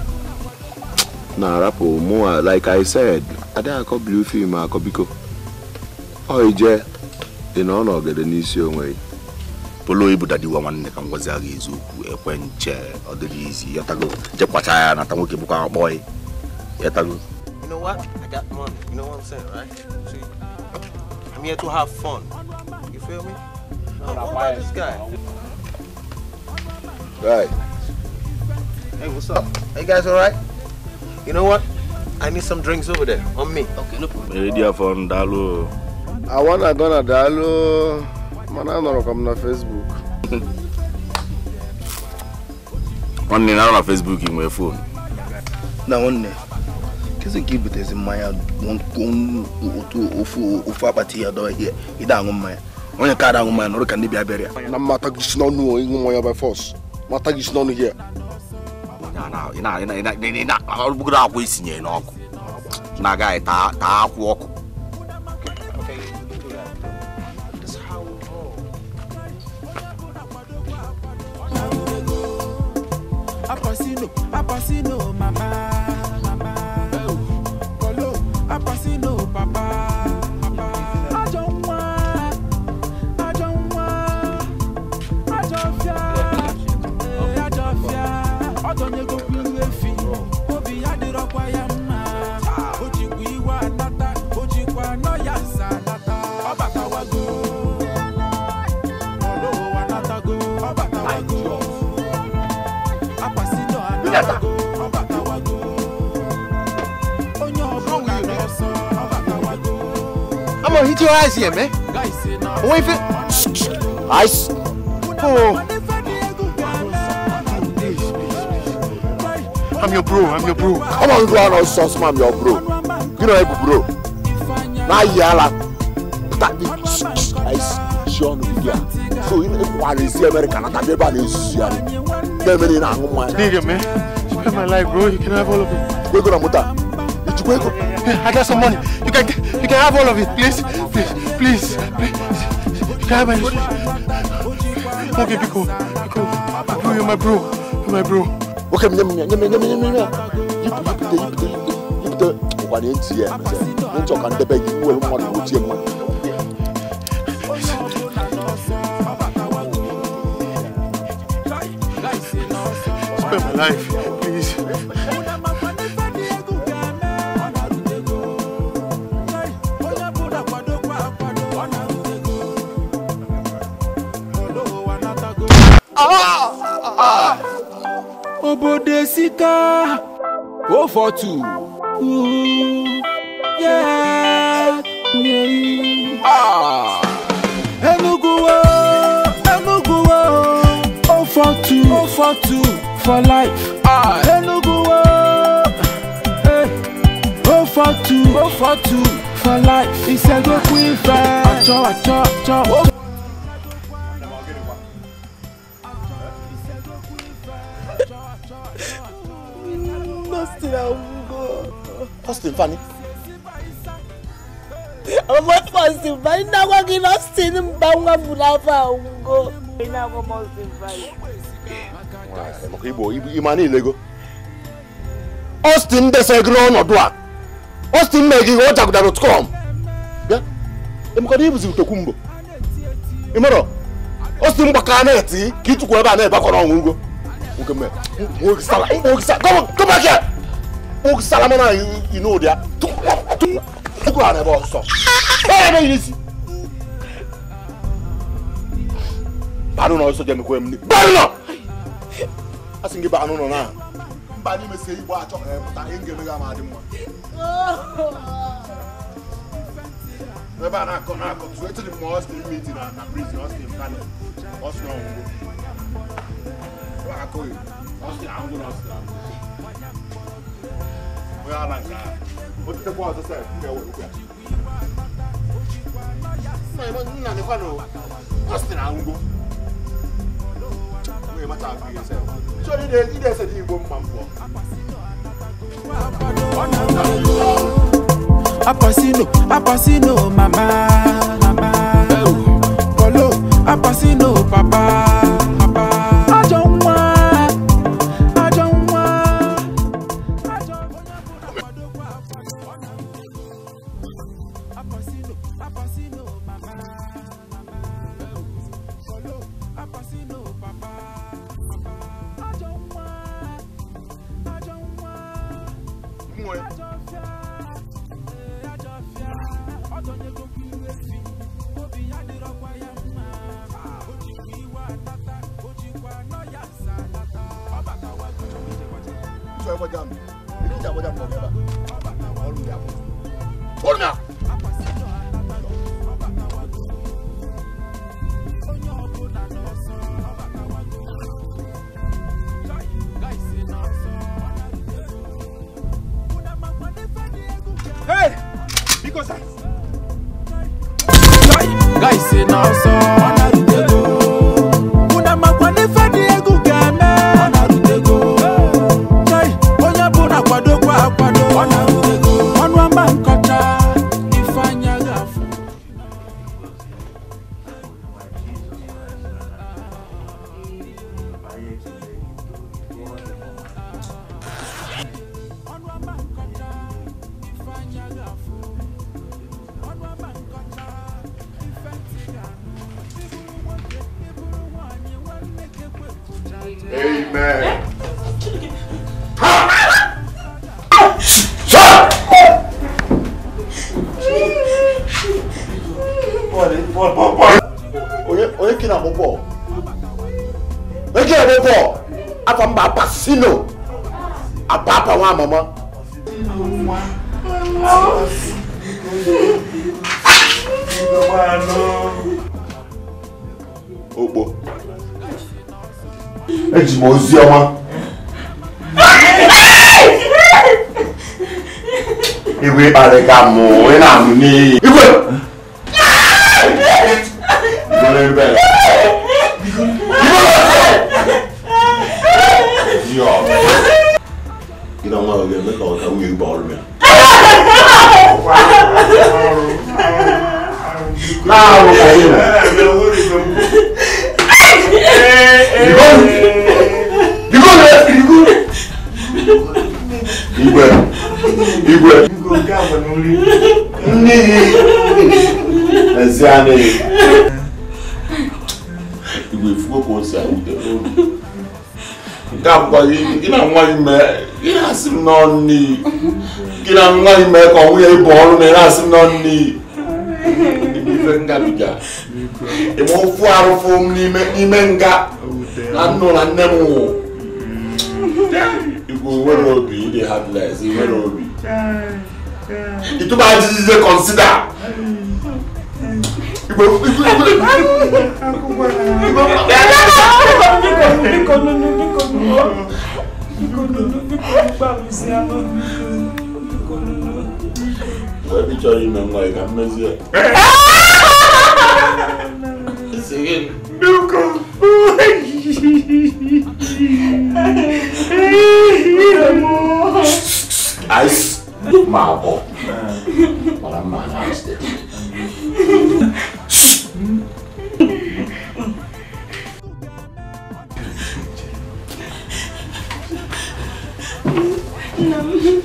Speaker 5: na rapụ mụ like I said ada akọ blue film akọ biko ọ ije dị na ọ nọgide n'isi onwe
Speaker 9: polo ibu dadi wa nwanne ka ngwazi aga eziokwu ekwenche ọ dịrị izi yatago jekwacha ya na ta nwoke bụkwa akpọị yatago.
Speaker 12: You know what? I got money. You know what I'm saying, right? See, I'm here to have fun. You feel me? Oh, what about this guy?
Speaker 5: Right.
Speaker 12: Hey, what's up? Hey guys, all right? You know what? I need some drinks over there on me. Okay, no problem.
Speaker 5: Hey, dear fun dalo.
Speaker 2: I wanna go na dalo. Mana nọrọ kam na Facebook.
Speaker 9: Nwanne na na Facebook inwe phone. Na nwanne. Kezi nke ibutezi mmanya otu ofu ofu akpati ya do here. Ida aṅụ mmanya. Onye ka ada aṅụ mmanya nọrọ ka ndị bịa bịa ya.
Speaker 2: Na mata gị si n'ọnụ ịṅụ mmanya by force. Mata gị si n'ọnụ here.
Speaker 9: Na na ina ina ina ina ina ọbụgoro akwa isinye n'ọkụ. Na ga ta ta akwa ọkụ.
Speaker 7: Apasino, apasino, mama, mama. Polo, apasino, papa, papa. I don't want, I don't want, I don't fear, I don't fear. I don't need to be a fee. Obi adiro kwa yama. Oji kuiwa nata, oji kwa no yasa nata. Obata wago, polo wanata go, obata wago.
Speaker 12: I'm gonna hit your eyes here, man. Wait for ice. Oh. I'm your bro. I'm your bro.
Speaker 5: Come on, go on, or sauce, I'm your bro. You know, I'm bro. Now, yalla. Ice. Sean, so you know, what is the American? I can't ever use you.
Speaker 12: Nigga, man. You spend my life, bro. You can have all of it.
Speaker 5: We're gonna muta.
Speaker 12: I got some money. You can, you can have all of it, please, please, please, please. You can have my. Okay, Biko, Biko, bro, you're my bro, you're my bro.
Speaker 5: Okay, nyam nyam nyam nyam nyam nyam. You put, you put, you put, you put. What is it? You talk and debate. You will want to go to your money.
Speaker 12: Spend my life, please.
Speaker 7: Obodesika oh for two. Ooh, yeah, yeah. Ah, Enugu. for two, oh for two, for life. Ah, Enugu, hey, oh for two, oh for two, for life. It's a good queen fair. Acho, acho, acho.
Speaker 8: Austin, I will go.
Speaker 9: Austin, Fanny.
Speaker 8: I'm not Austin, but now I'm going to Austin and Banga Bulava. I will go. Now I'm Austin,
Speaker 9: but Austin, there's a grown or dwarf. Austin making what I could come. Yeah, I'm going to use you to Kumbo. Imoro, Austin Bacaneti, Kitu Kuabane, Bacorongo. Come on, come back here. Oh, Salamana, you know that. To go on about so. Hey, easy. I don't know, so them go. I don't know. I think about no no now. But you may say what I ain't giving a man. Never not gonna go to the most meeting and a prison. Austin, Austin, Austin, Austin, Austin. We are like that. What the boss said? No, I'm not going to Austin. I'm going. We must have yourself. So he doesn't even go mambo.
Speaker 7: Apasino, apasino, mama, mama. Polo, apasino, papa, papa. I don't want, I don't want, I don't want. Apasino, apasino, mama, mama. Polo, apasino, papa, papa. I don't want, I don't want.
Speaker 9: Hold now.
Speaker 7: Hey, because I guys say now so on a rutego. Una makwane fadi egu game on a rutego. Chai, onya bona kwado kwa kwado on a rutego. On one man kota ifanya gafu.
Speaker 2: Amen.
Speaker 9: Oye kina mopo. Oye kina mopo. Apa mba pasino. Apa apa wa mama. Obo. Eji mo ozi ọma. Iwe pare ka mo, we na mu ni. Iwe. Iwe be. Yo. You don't want to get me called a weird ball man. Now, you go. You go there. You go. Igwe. Igwe. Igwe kama nuli. Ni. Eziane. Igwe fuko ko se awude lori. Nka kwa yi, ina nwa ime, ina sim no ni. Ina nwa ime ko wi e ball na ina sim no ni. Ibe nga bija. E mo fu aru fu ni me ni menga. Anno na nemu. Igwe were obi dey heartless, e were obi. Itu ba ji consider. Igwe igwe igwe.
Speaker 10: Where did you even like a measure? Again.
Speaker 2: Milko.
Speaker 10: Ice. Marble. But I'm not nice.
Speaker 8: No.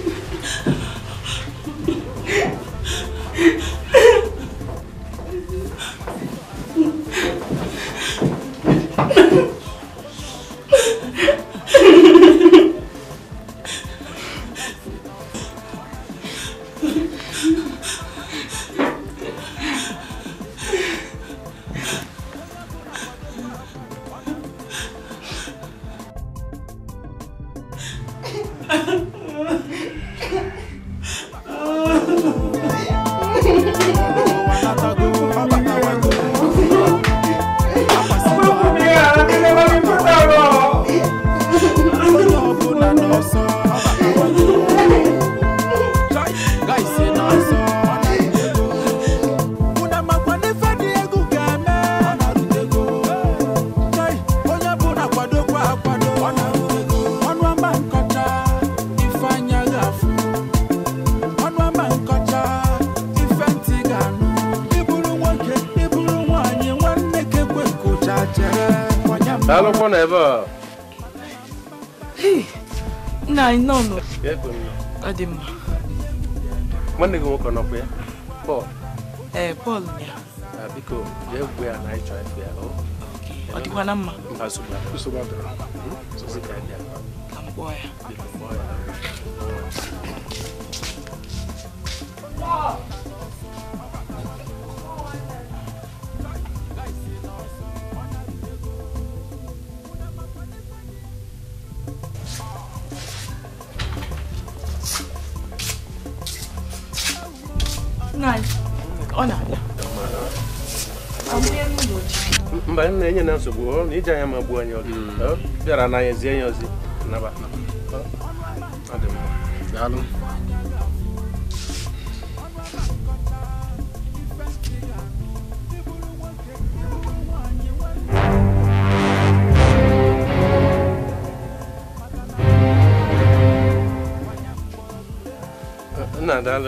Speaker 12: Hello, forever.
Speaker 4: Hey, no, no, no.
Speaker 12: Yeah, good.
Speaker 4: I didn't.
Speaker 12: When they go on up here, Paul.
Speaker 4: Eh, Paul, yeah.
Speaker 12: Because yeah, we are night drive here. Oh,
Speaker 4: okay. What do you want, Amma?
Speaker 12: That's super. That's super. So sit down there.
Speaker 4: Come, boy.
Speaker 12: Boy.
Speaker 4: Nice. Oh, no.
Speaker 12: Mba nne enye na nsogbu na ije anya ma gbuo anya ozi bịara na ezi enye ozi naba adị mma daalụ nna daalụ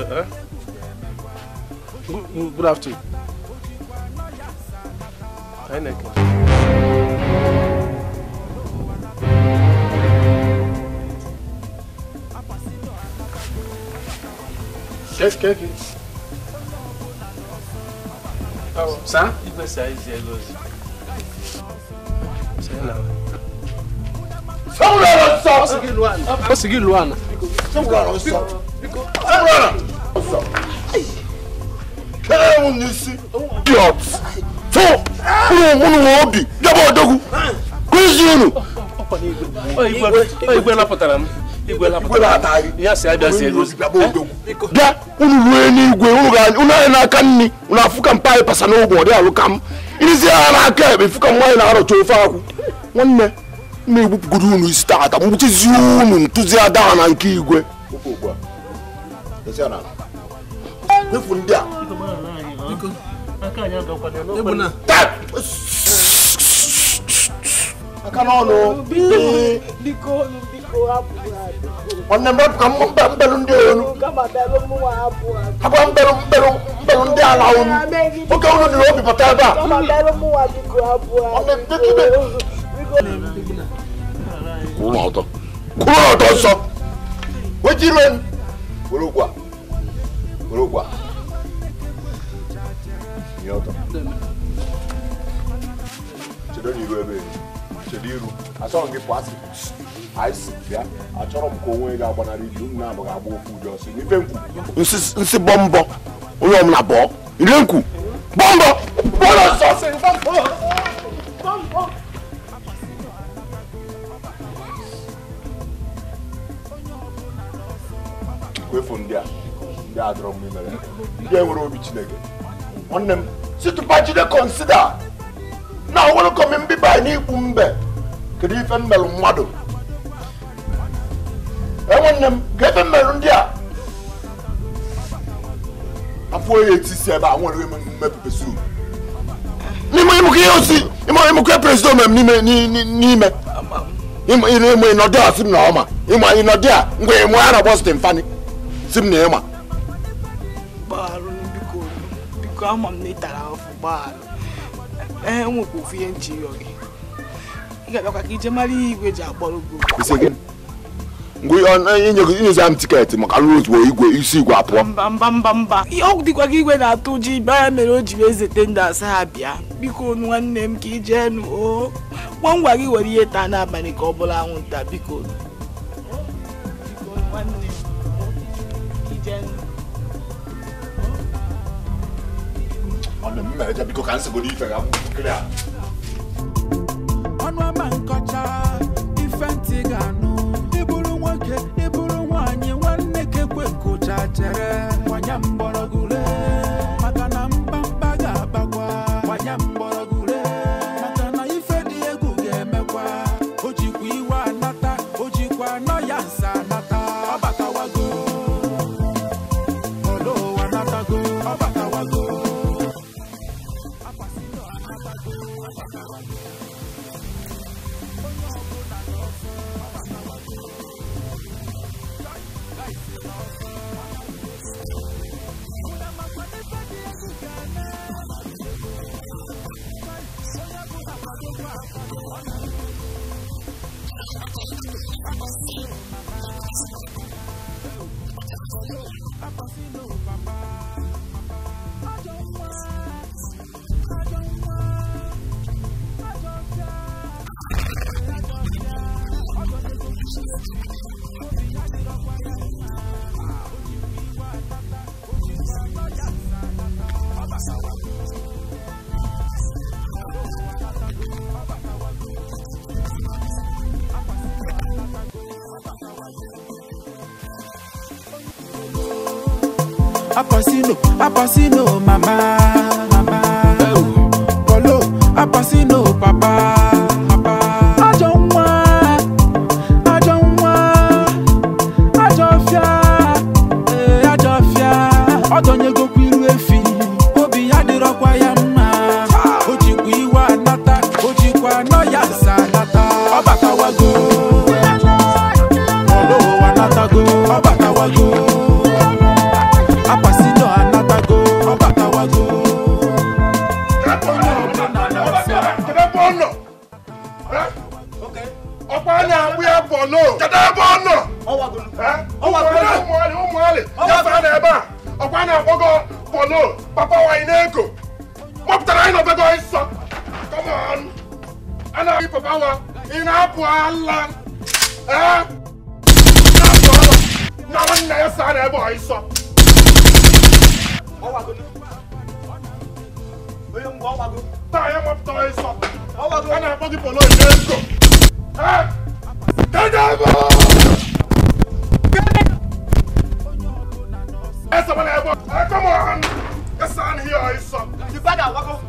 Speaker 12: good afternoon. I know. Qu'est-ce que c'est? Ça? Il peut s'agir de l'os. C'est là.
Speaker 2: Samuel, ça!
Speaker 12: C'est qui Luana? C'est qui Luana?
Speaker 2: Samuel, ça! Samuel! Quel est mon ici? Idiot! Faux! Vous nous obi! D'abord, Dogu! Qu'est-ce
Speaker 12: Oh, Igwe lapụtara m. Igwe lapụtara m. Ya si abịa si egosi.
Speaker 2: Bịa, unu ruo n'igwe, unu ga unu anyị n'aka nni, unu afụka mpa anyị pasa n'ụgbọ dị alụka m. Irizi ya n'aka ebe ifuka nwaanyị na-arọcha ofe akwụ. Nwanne, m egbupụgodo unu isi taata, m gbuchizi unu ntụzi ada na nke igwe. Efu ndị a. Aka n'ọnụ.
Speaker 8: Biko, biko, hapụ ya.
Speaker 2: Nwanne m ka mbelu ndị olu. Hapụ mbelu mbelu mbelu ndị ala unu. Oke unu dịrị obi pụta ebe a. Nwanne m dịkibe. Kwụrụ ọtọ. Kwụrụ ọtọ nsọ. Wejiri m. Were ụgwọ a. Were ụgwọ a. Nye ọtọ. Chedo n'iru ebe. Chedo iru. Achọrọ m gị pụọ asị. Aịsị bịa. Achọrọ m ka onwe ga-agbanarị idu m na-abụghị agba ofu ụjọ ọsọ. Ife nkwu. Nsị bọmbọ. Onye ọmụna bọọ. Ire nkwu. Bọmbọ. Bọọlụ ọsọ sị. Bọmbọ. Kwefu ndị a. Ndị a dọrọ m imere. Ndị enwere obi Chineke. Nwanne m. Si tupa jide consider. Na welcome mbiba n'ikwu mbe. Kedu ife mmelu mmadụ? enwanne m ga-ebe mmerụ ndị a afọ ya etisi ebe a nwere mmepepe su n'ime ịmụkọ ihe osi ịmụkọ ihe prezident mem n'ime n'ime ịmụ ịnọdụ a si m na ọma ịmụ ịnọdụ a ngwa ịmụ ya na Boston fani si m na ịma
Speaker 8: gbaarụ biko biko ama m na ịtara afọ gbaarụ ee nwekwa ofu ihe nji yọ gị ị ga-abịakwa ka ije mara ihe igwe ji akpọrọ gị
Speaker 2: inyezi m tiketi maka ruo igwe isi igwe apụọ
Speaker 8: mba mba mba mba ọ dịkwa ka igwe na-atụ ụjọ ibe ya mere o ji wee zete ndị asa ha bịa biko nwanne m ka ije nụ o gwa ngwa gị were ihe taa n'abalị ka ọ bụla anwụnta biko
Speaker 2: biko ka nsogbu ife ga
Speaker 7: ọnụ ama nkọcha ife ntị ga-anụ ịbụrụ nwoke ịbụrụ nwaanyị nwanne kekwe nkụcha chere nwanye mgbọrọgwụ maka na mbamba ga-abakwa nwanye mgbọrọgwụ maka na ife dị egwu ga-emekwa o jikwa iwe anata o jikwa nọ ya nsa anata ọ batawago olowa anatago ọ batawago Apasino, Apasino, mama, mama. Polo, Apasino, papa, papa. I don't want, I don't want, I don't fear, I don't fear. I don't go quiru efi. Obi adi rokwa yamma. Oji kuiwa nata, oji kwa no yasa nata. Obata wago, polo wanata go, obata wago. Apasino anatago, obatawago.
Speaker 2: Okay. Opana we are bono. Kada bono. Owagolo. Eh? Owagolo. Umwali, umwali. Yafana eba. Opana bogo bono. Papa wa ineko. Moptara ino bego isa. Come on. Ana ipo bawa. Ina puala. Eh? Na bono. Na wanna yasana eba isa. Owagolo. Oyo ngwa owagolo. Ta ya moptara isa. Owagolo. Ana bogi bono ineko. Eh? Kadabo! Yes, I'm gonna hey, come on! Yes, I'm here, son. You better walk off.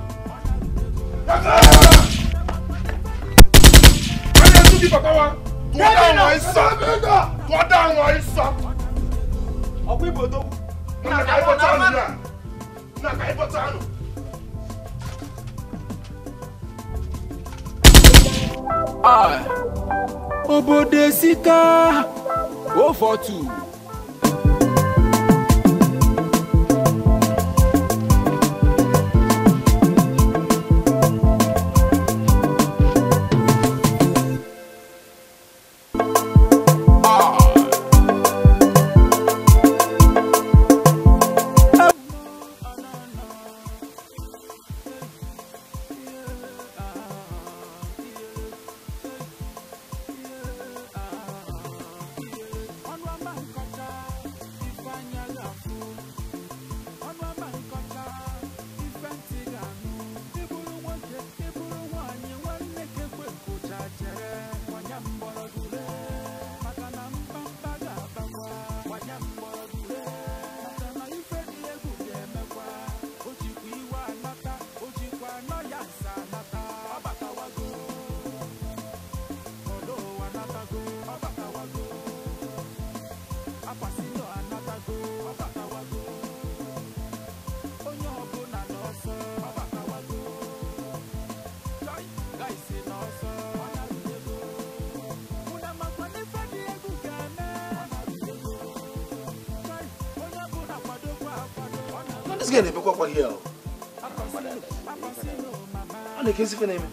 Speaker 2: I need to keep a power. Go down, my son. Go down, my son. Are we both? No, I can't tell you. No, I can't tell you.
Speaker 7: Ah, Obode Sika, oh for two. Man
Speaker 9: This guy never come here. I'm the case for name.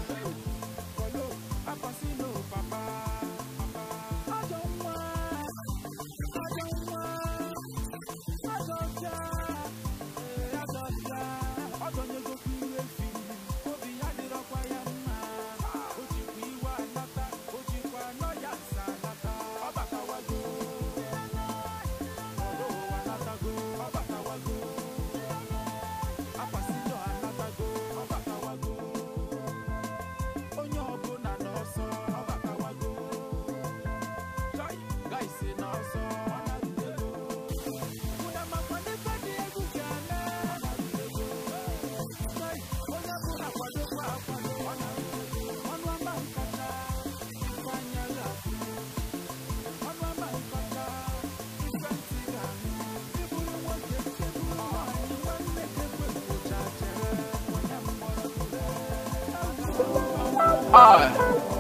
Speaker 7: Ah,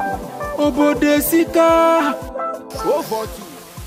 Speaker 7: Obodesika. Go for two.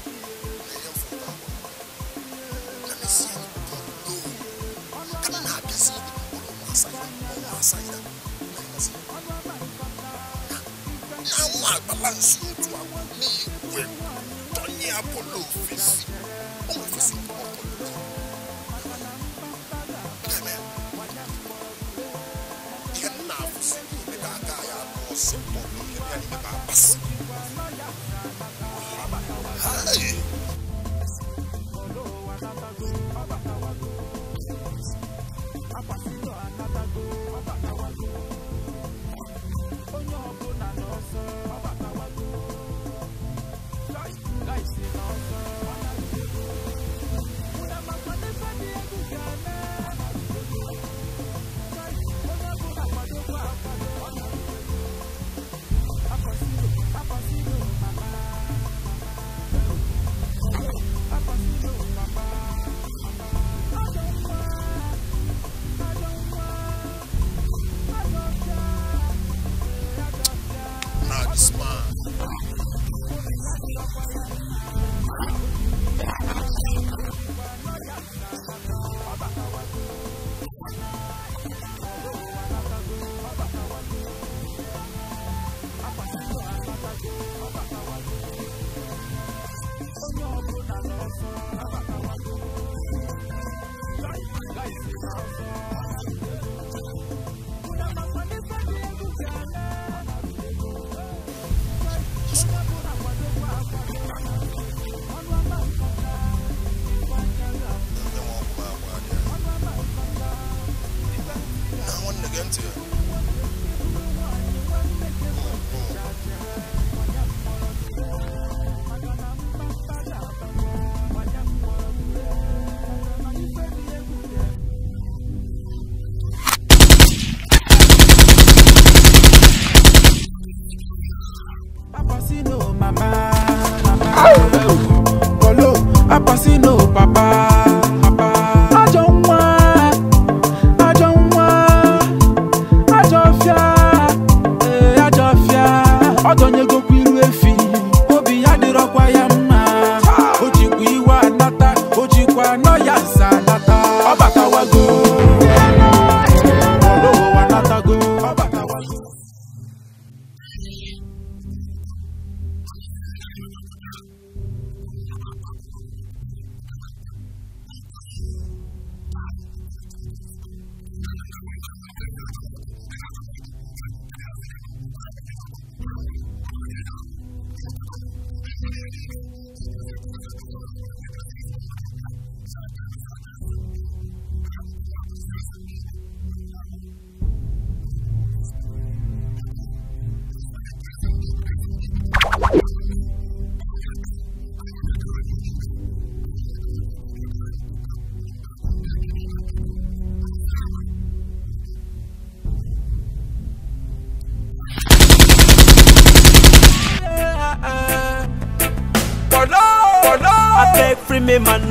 Speaker 13: Free me man.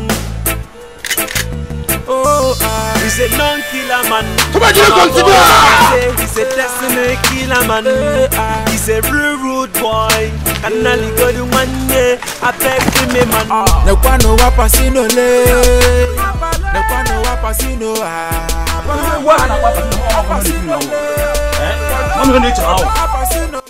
Speaker 13: Oh, uh, he's a non-killer man.
Speaker 2: Come on, you consider.
Speaker 13: He's a destiny killer man. He's a real rude boy. And now he got the one yeah. I beg free me man.
Speaker 7: No one no wapa sino le. ne kwano wapasino ah. Apasino
Speaker 6: eh? Mami ni chao.
Speaker 7: Apasino.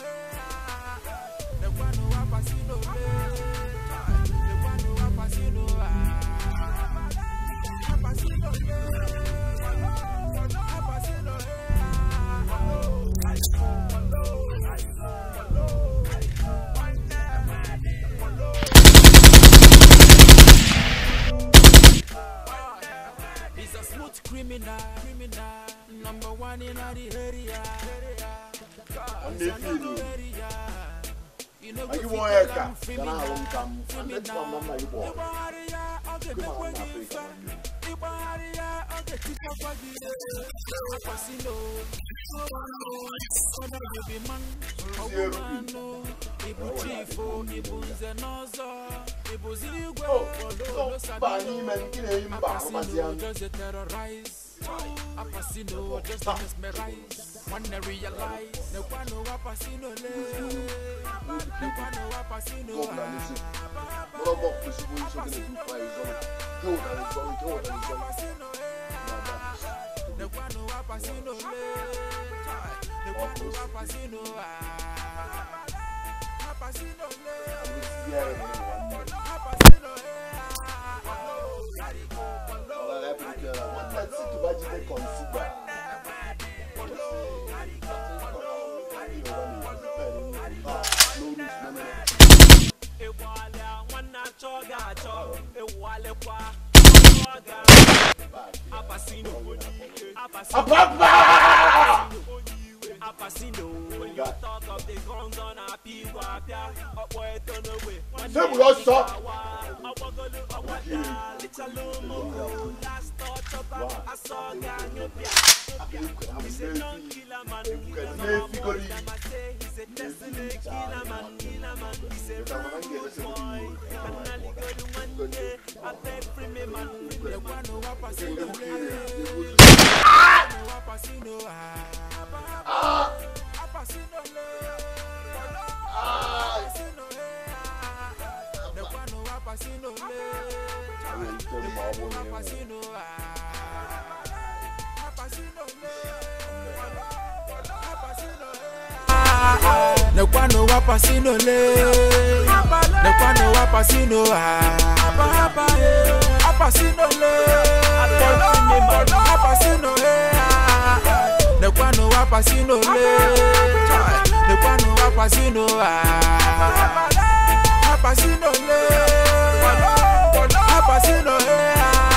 Speaker 7: Criminal, criminal, number one in the area.
Speaker 2: And they feel you. Are you want to come? Can I have come? And let's come on my boy. Come on, Africa.
Speaker 7: Apasino just to mesmerize. One realize. No one no apasino le. No one no apasino.
Speaker 2: What about this? We should be doing five. Go down, go, go down, go.
Speaker 7: No one no apasino le. No one no apasino. Apasino le. Apasino le.
Speaker 2: Let's see to what they consider.
Speaker 7: Apasino, when you talk of the guns on a people, up where it turn away.
Speaker 2: Say we don't stop.
Speaker 7: Last thought of I saw gang. He's a non-killer man. He's a destiny killer man. Killer man. He's a rude boy. Canally go to one day. I beg for me man. The one who Apasino. Apasino. Apasino. The one who Apasino. Apasino. Ne kwano wapasino le, ne kwano wapasino ah, apasino le, apasino le, ne kwano wapasino le, ne kwano wapasino ah, apasino le, apasino le.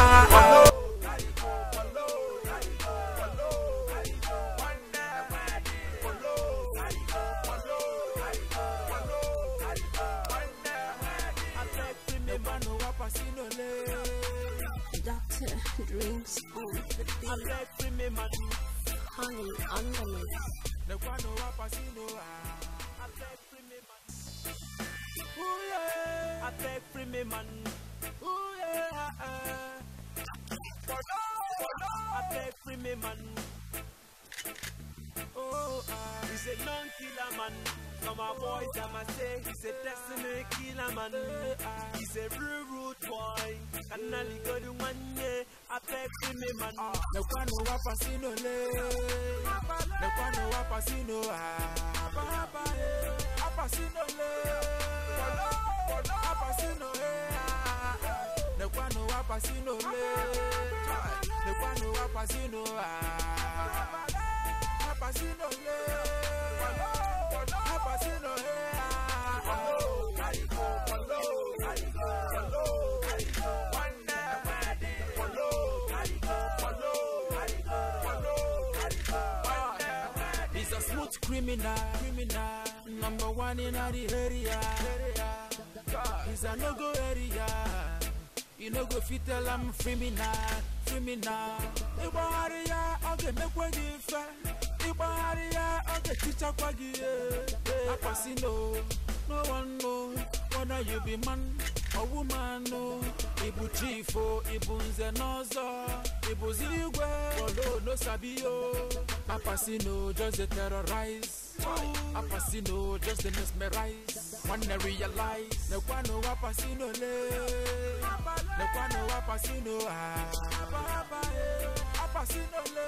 Speaker 14: Doctor Dreams on the beat. Honey on the mix.
Speaker 7: I beg free me man. Ooh yeah. I beg free me man. Oh, uh, he's a non-killer man. Some of my boys that I say he's a destiny killer man. Uh, he's a real rude boy. Can only go to one year. I beg for me man. No one no apasino le. No one no apasino ah. Apasino le. Apasino le. No one no apasino le. No one no apasino ah. Apasino le. Apasino le. He's a smooth criminal, criminal, number one in the area. He's a no-go area. You know go fit tell I'm criminal, criminal. Ibaria, I'll get me kwa gifa. Ibaria, I'll get teacher kwa giye. Apasino, no one know whether you be man or woman. No, ibu chifo, ibu nze nozo, ibu zigwe, olo no sabio. Apacino just a terrorize. Apacino just a mesmerize. One day realize. No one know Apacino le. No one know Apacino ah. Apacino le.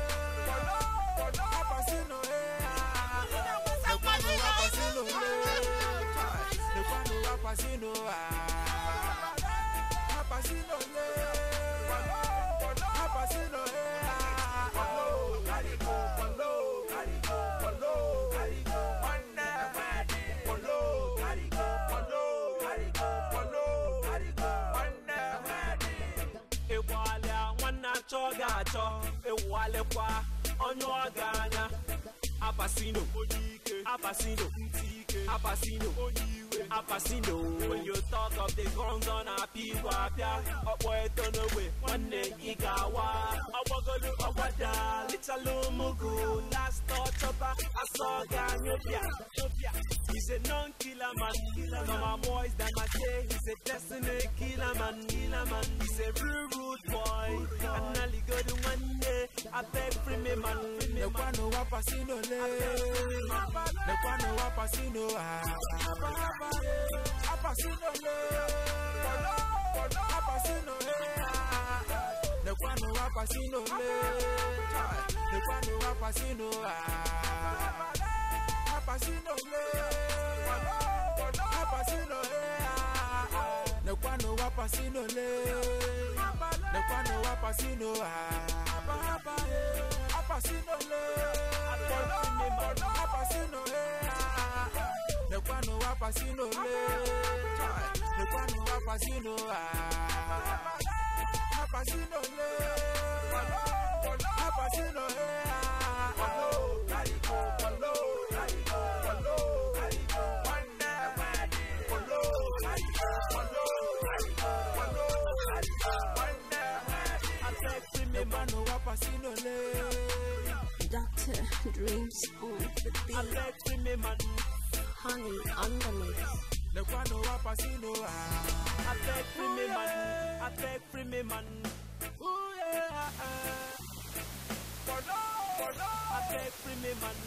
Speaker 7: Apacino eh. No one know Apacino le. No one know Apacino ah. Apacino le. Apacino eh.
Speaker 13: Choga cho e wale kwa onyo aganya Apacino Apacino Apacino Apacino. When you talk of the guns on a people apia up way turn away one day igawa awagolu awada little mugu last thought chopa asoga nyopia he's a non-killer man no my boys that I say he's a destiny killer man killer man he's a real rude boy and only good one day I beg free me man
Speaker 7: the one who Apacino le the one who Apacino ah Apacino le Apacino eh the one who Apacino le the one who Apacino ah Apacino le Apacino eh the one who Apacino le the one who Apacino ah Apacino le Apacino eh the one who Apacino le the one who Apacino ah Apacino le Apacino eh follow follow follow follow
Speaker 14: Doctor Dreams on the beat. Honey on the mix.
Speaker 7: The one who Apacino ah
Speaker 13: I beg free me man I beg free me man ooh yeah follow follow I beg free me man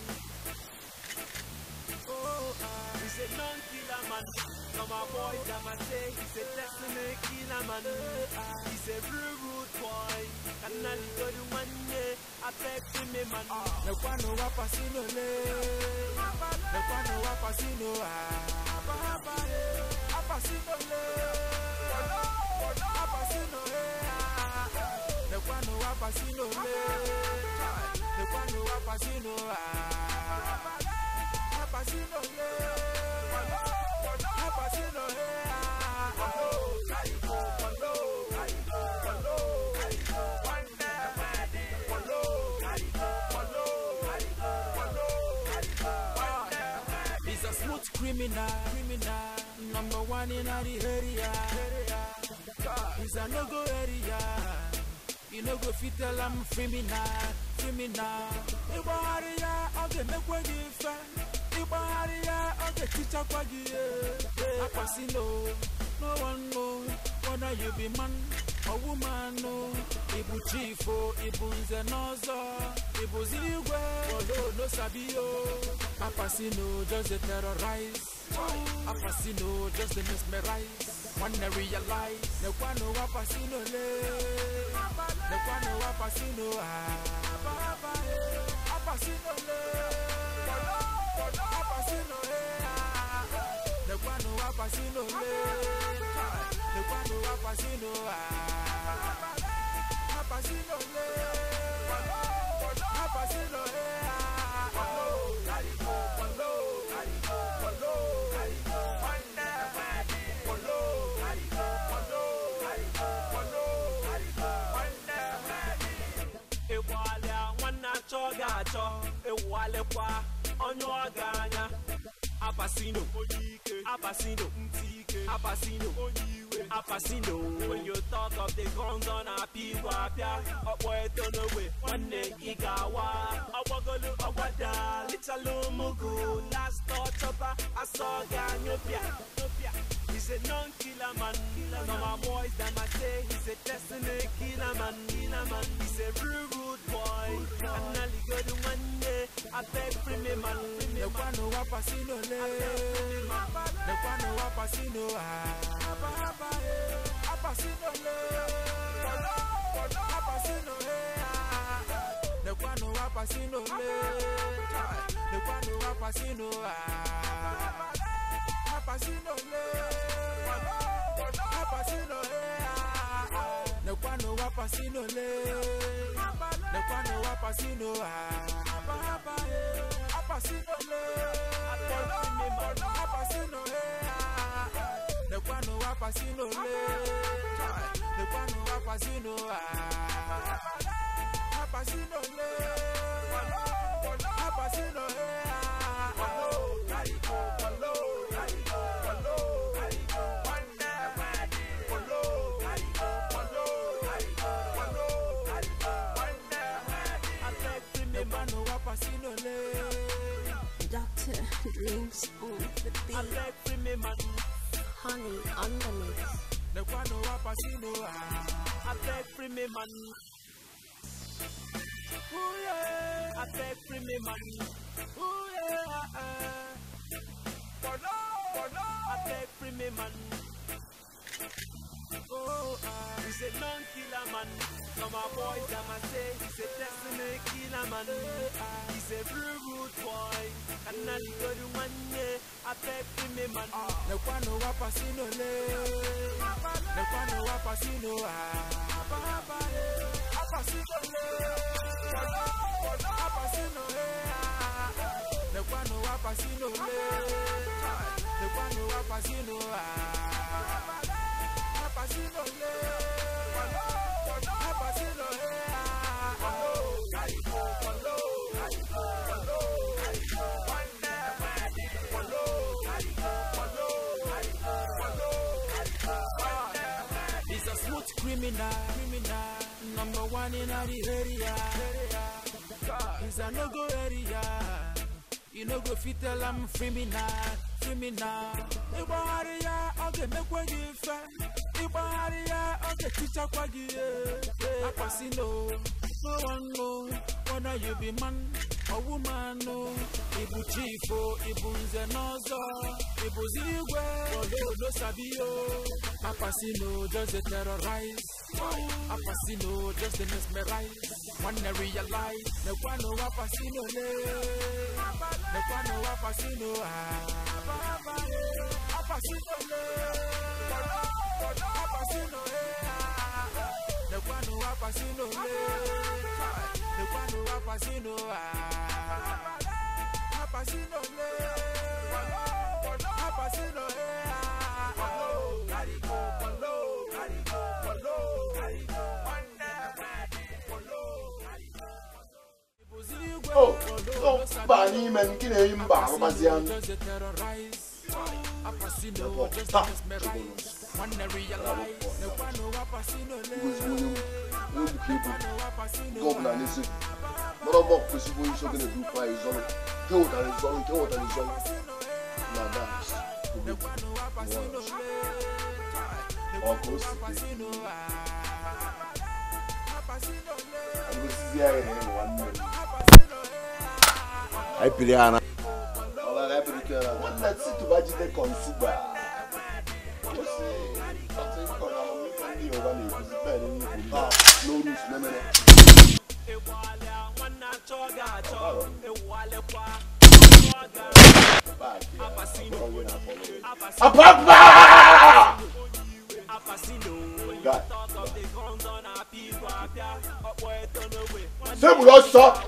Speaker 13: oh ah he's a non-killer man no my boys that I say he's a destiny killer man he's a real rude boy and I go to one day I beg free me man
Speaker 7: the one who Apacino le the one who Apacino ah Apacino le Apacino eh the one who Apacino le the one who Apacino ah Apacino le Apacino eh follow follow follow criminal, criminal, number one in the area. He's a no-go area. You no go fit tell I'm criminal, criminal. Ibo area, okay, make way give. Ibo area, okay, teacher kwagi. Apacino, no one know whether you be man or woman. No, Ibu chifo, Ibu nze nozo, Ibu zigwe, although no sabio. Apacino just a terrorize. Apacino just a mesmerize. One day realize. The one who Apacino le. The one who Apacino ah. Apacino le. Apacino eh. The one who Apacino le. The one who Apacino ah. Apacino le. Apacino eh.
Speaker 13: Choga cho e wale kwa onyo aganya Apacino Apacino Apacino Apacino. When you talk of the guns on a people apia up way turn away one day igawa awagolu awada little mugu last thought chopa asoga nyopia nyopia he's He's a non-killer man. Some my boys them I say he's a destiny killer man. Killer man. He's a real rude boy. And now he go to one day. I beg for me man.
Speaker 7: The one who a passino le. The one who a passino ah. A passino le. A passino le. The one who a passino le. The one who a passino ah. A passino le. A passino le. The one who a passino le. The one who a passino ah. A passino le. A passino le. The one who a passino le. The one who a passino ah. A passino le. A passino le.
Speaker 14: Doctor Dreams on the beat. Honey on the mix.
Speaker 7: The one who a passino
Speaker 13: I beg for me man. Ooh yeah, I beg for me man. Ooh yeah, I beg for me man. Oh, uh, he's a non-killer man. Some my boys them I say he's a destiny killer man. He's a real rude boy. And now he go to one day. I beg for me man.
Speaker 7: The one who a passino le. The one who a passino ah. A passino le. A passino le. The one who a passino le. The one who a passino ah. A passino le. A passino le. He's a smooth criminal, criminal, number one in the area. He's a no-go area. You no go fit tell I'm criminal, criminal. Ibaharia, okay, make way you fair. Ibaharia, okay, teacher kwagi. A passino, no one know whether you be man or woman. No, Ibu Chifo, Ibu Nzenozo, Ibu Zigwe, Olo no Sabio. A passino just a terrorize. A passino just a mesmerize. When they realize the one who a passino le. The one who a passino ah. A passino le. A passino le. The one who a passino le. The one who a passino ah. A passino le. A passino le.
Speaker 5: Oh, oh, Bani man, can you imba, Mazian? Governor, listen. What about possible you going to do by his own? Kill that is on, kill that is on. Now that's the of course, I'm going to see one minute. I pray Anna. All I pray to her. What let's see to budget the consumer. You see, something for now. We can do over there. No rules, no no. Apapa! God. Say we don't stop.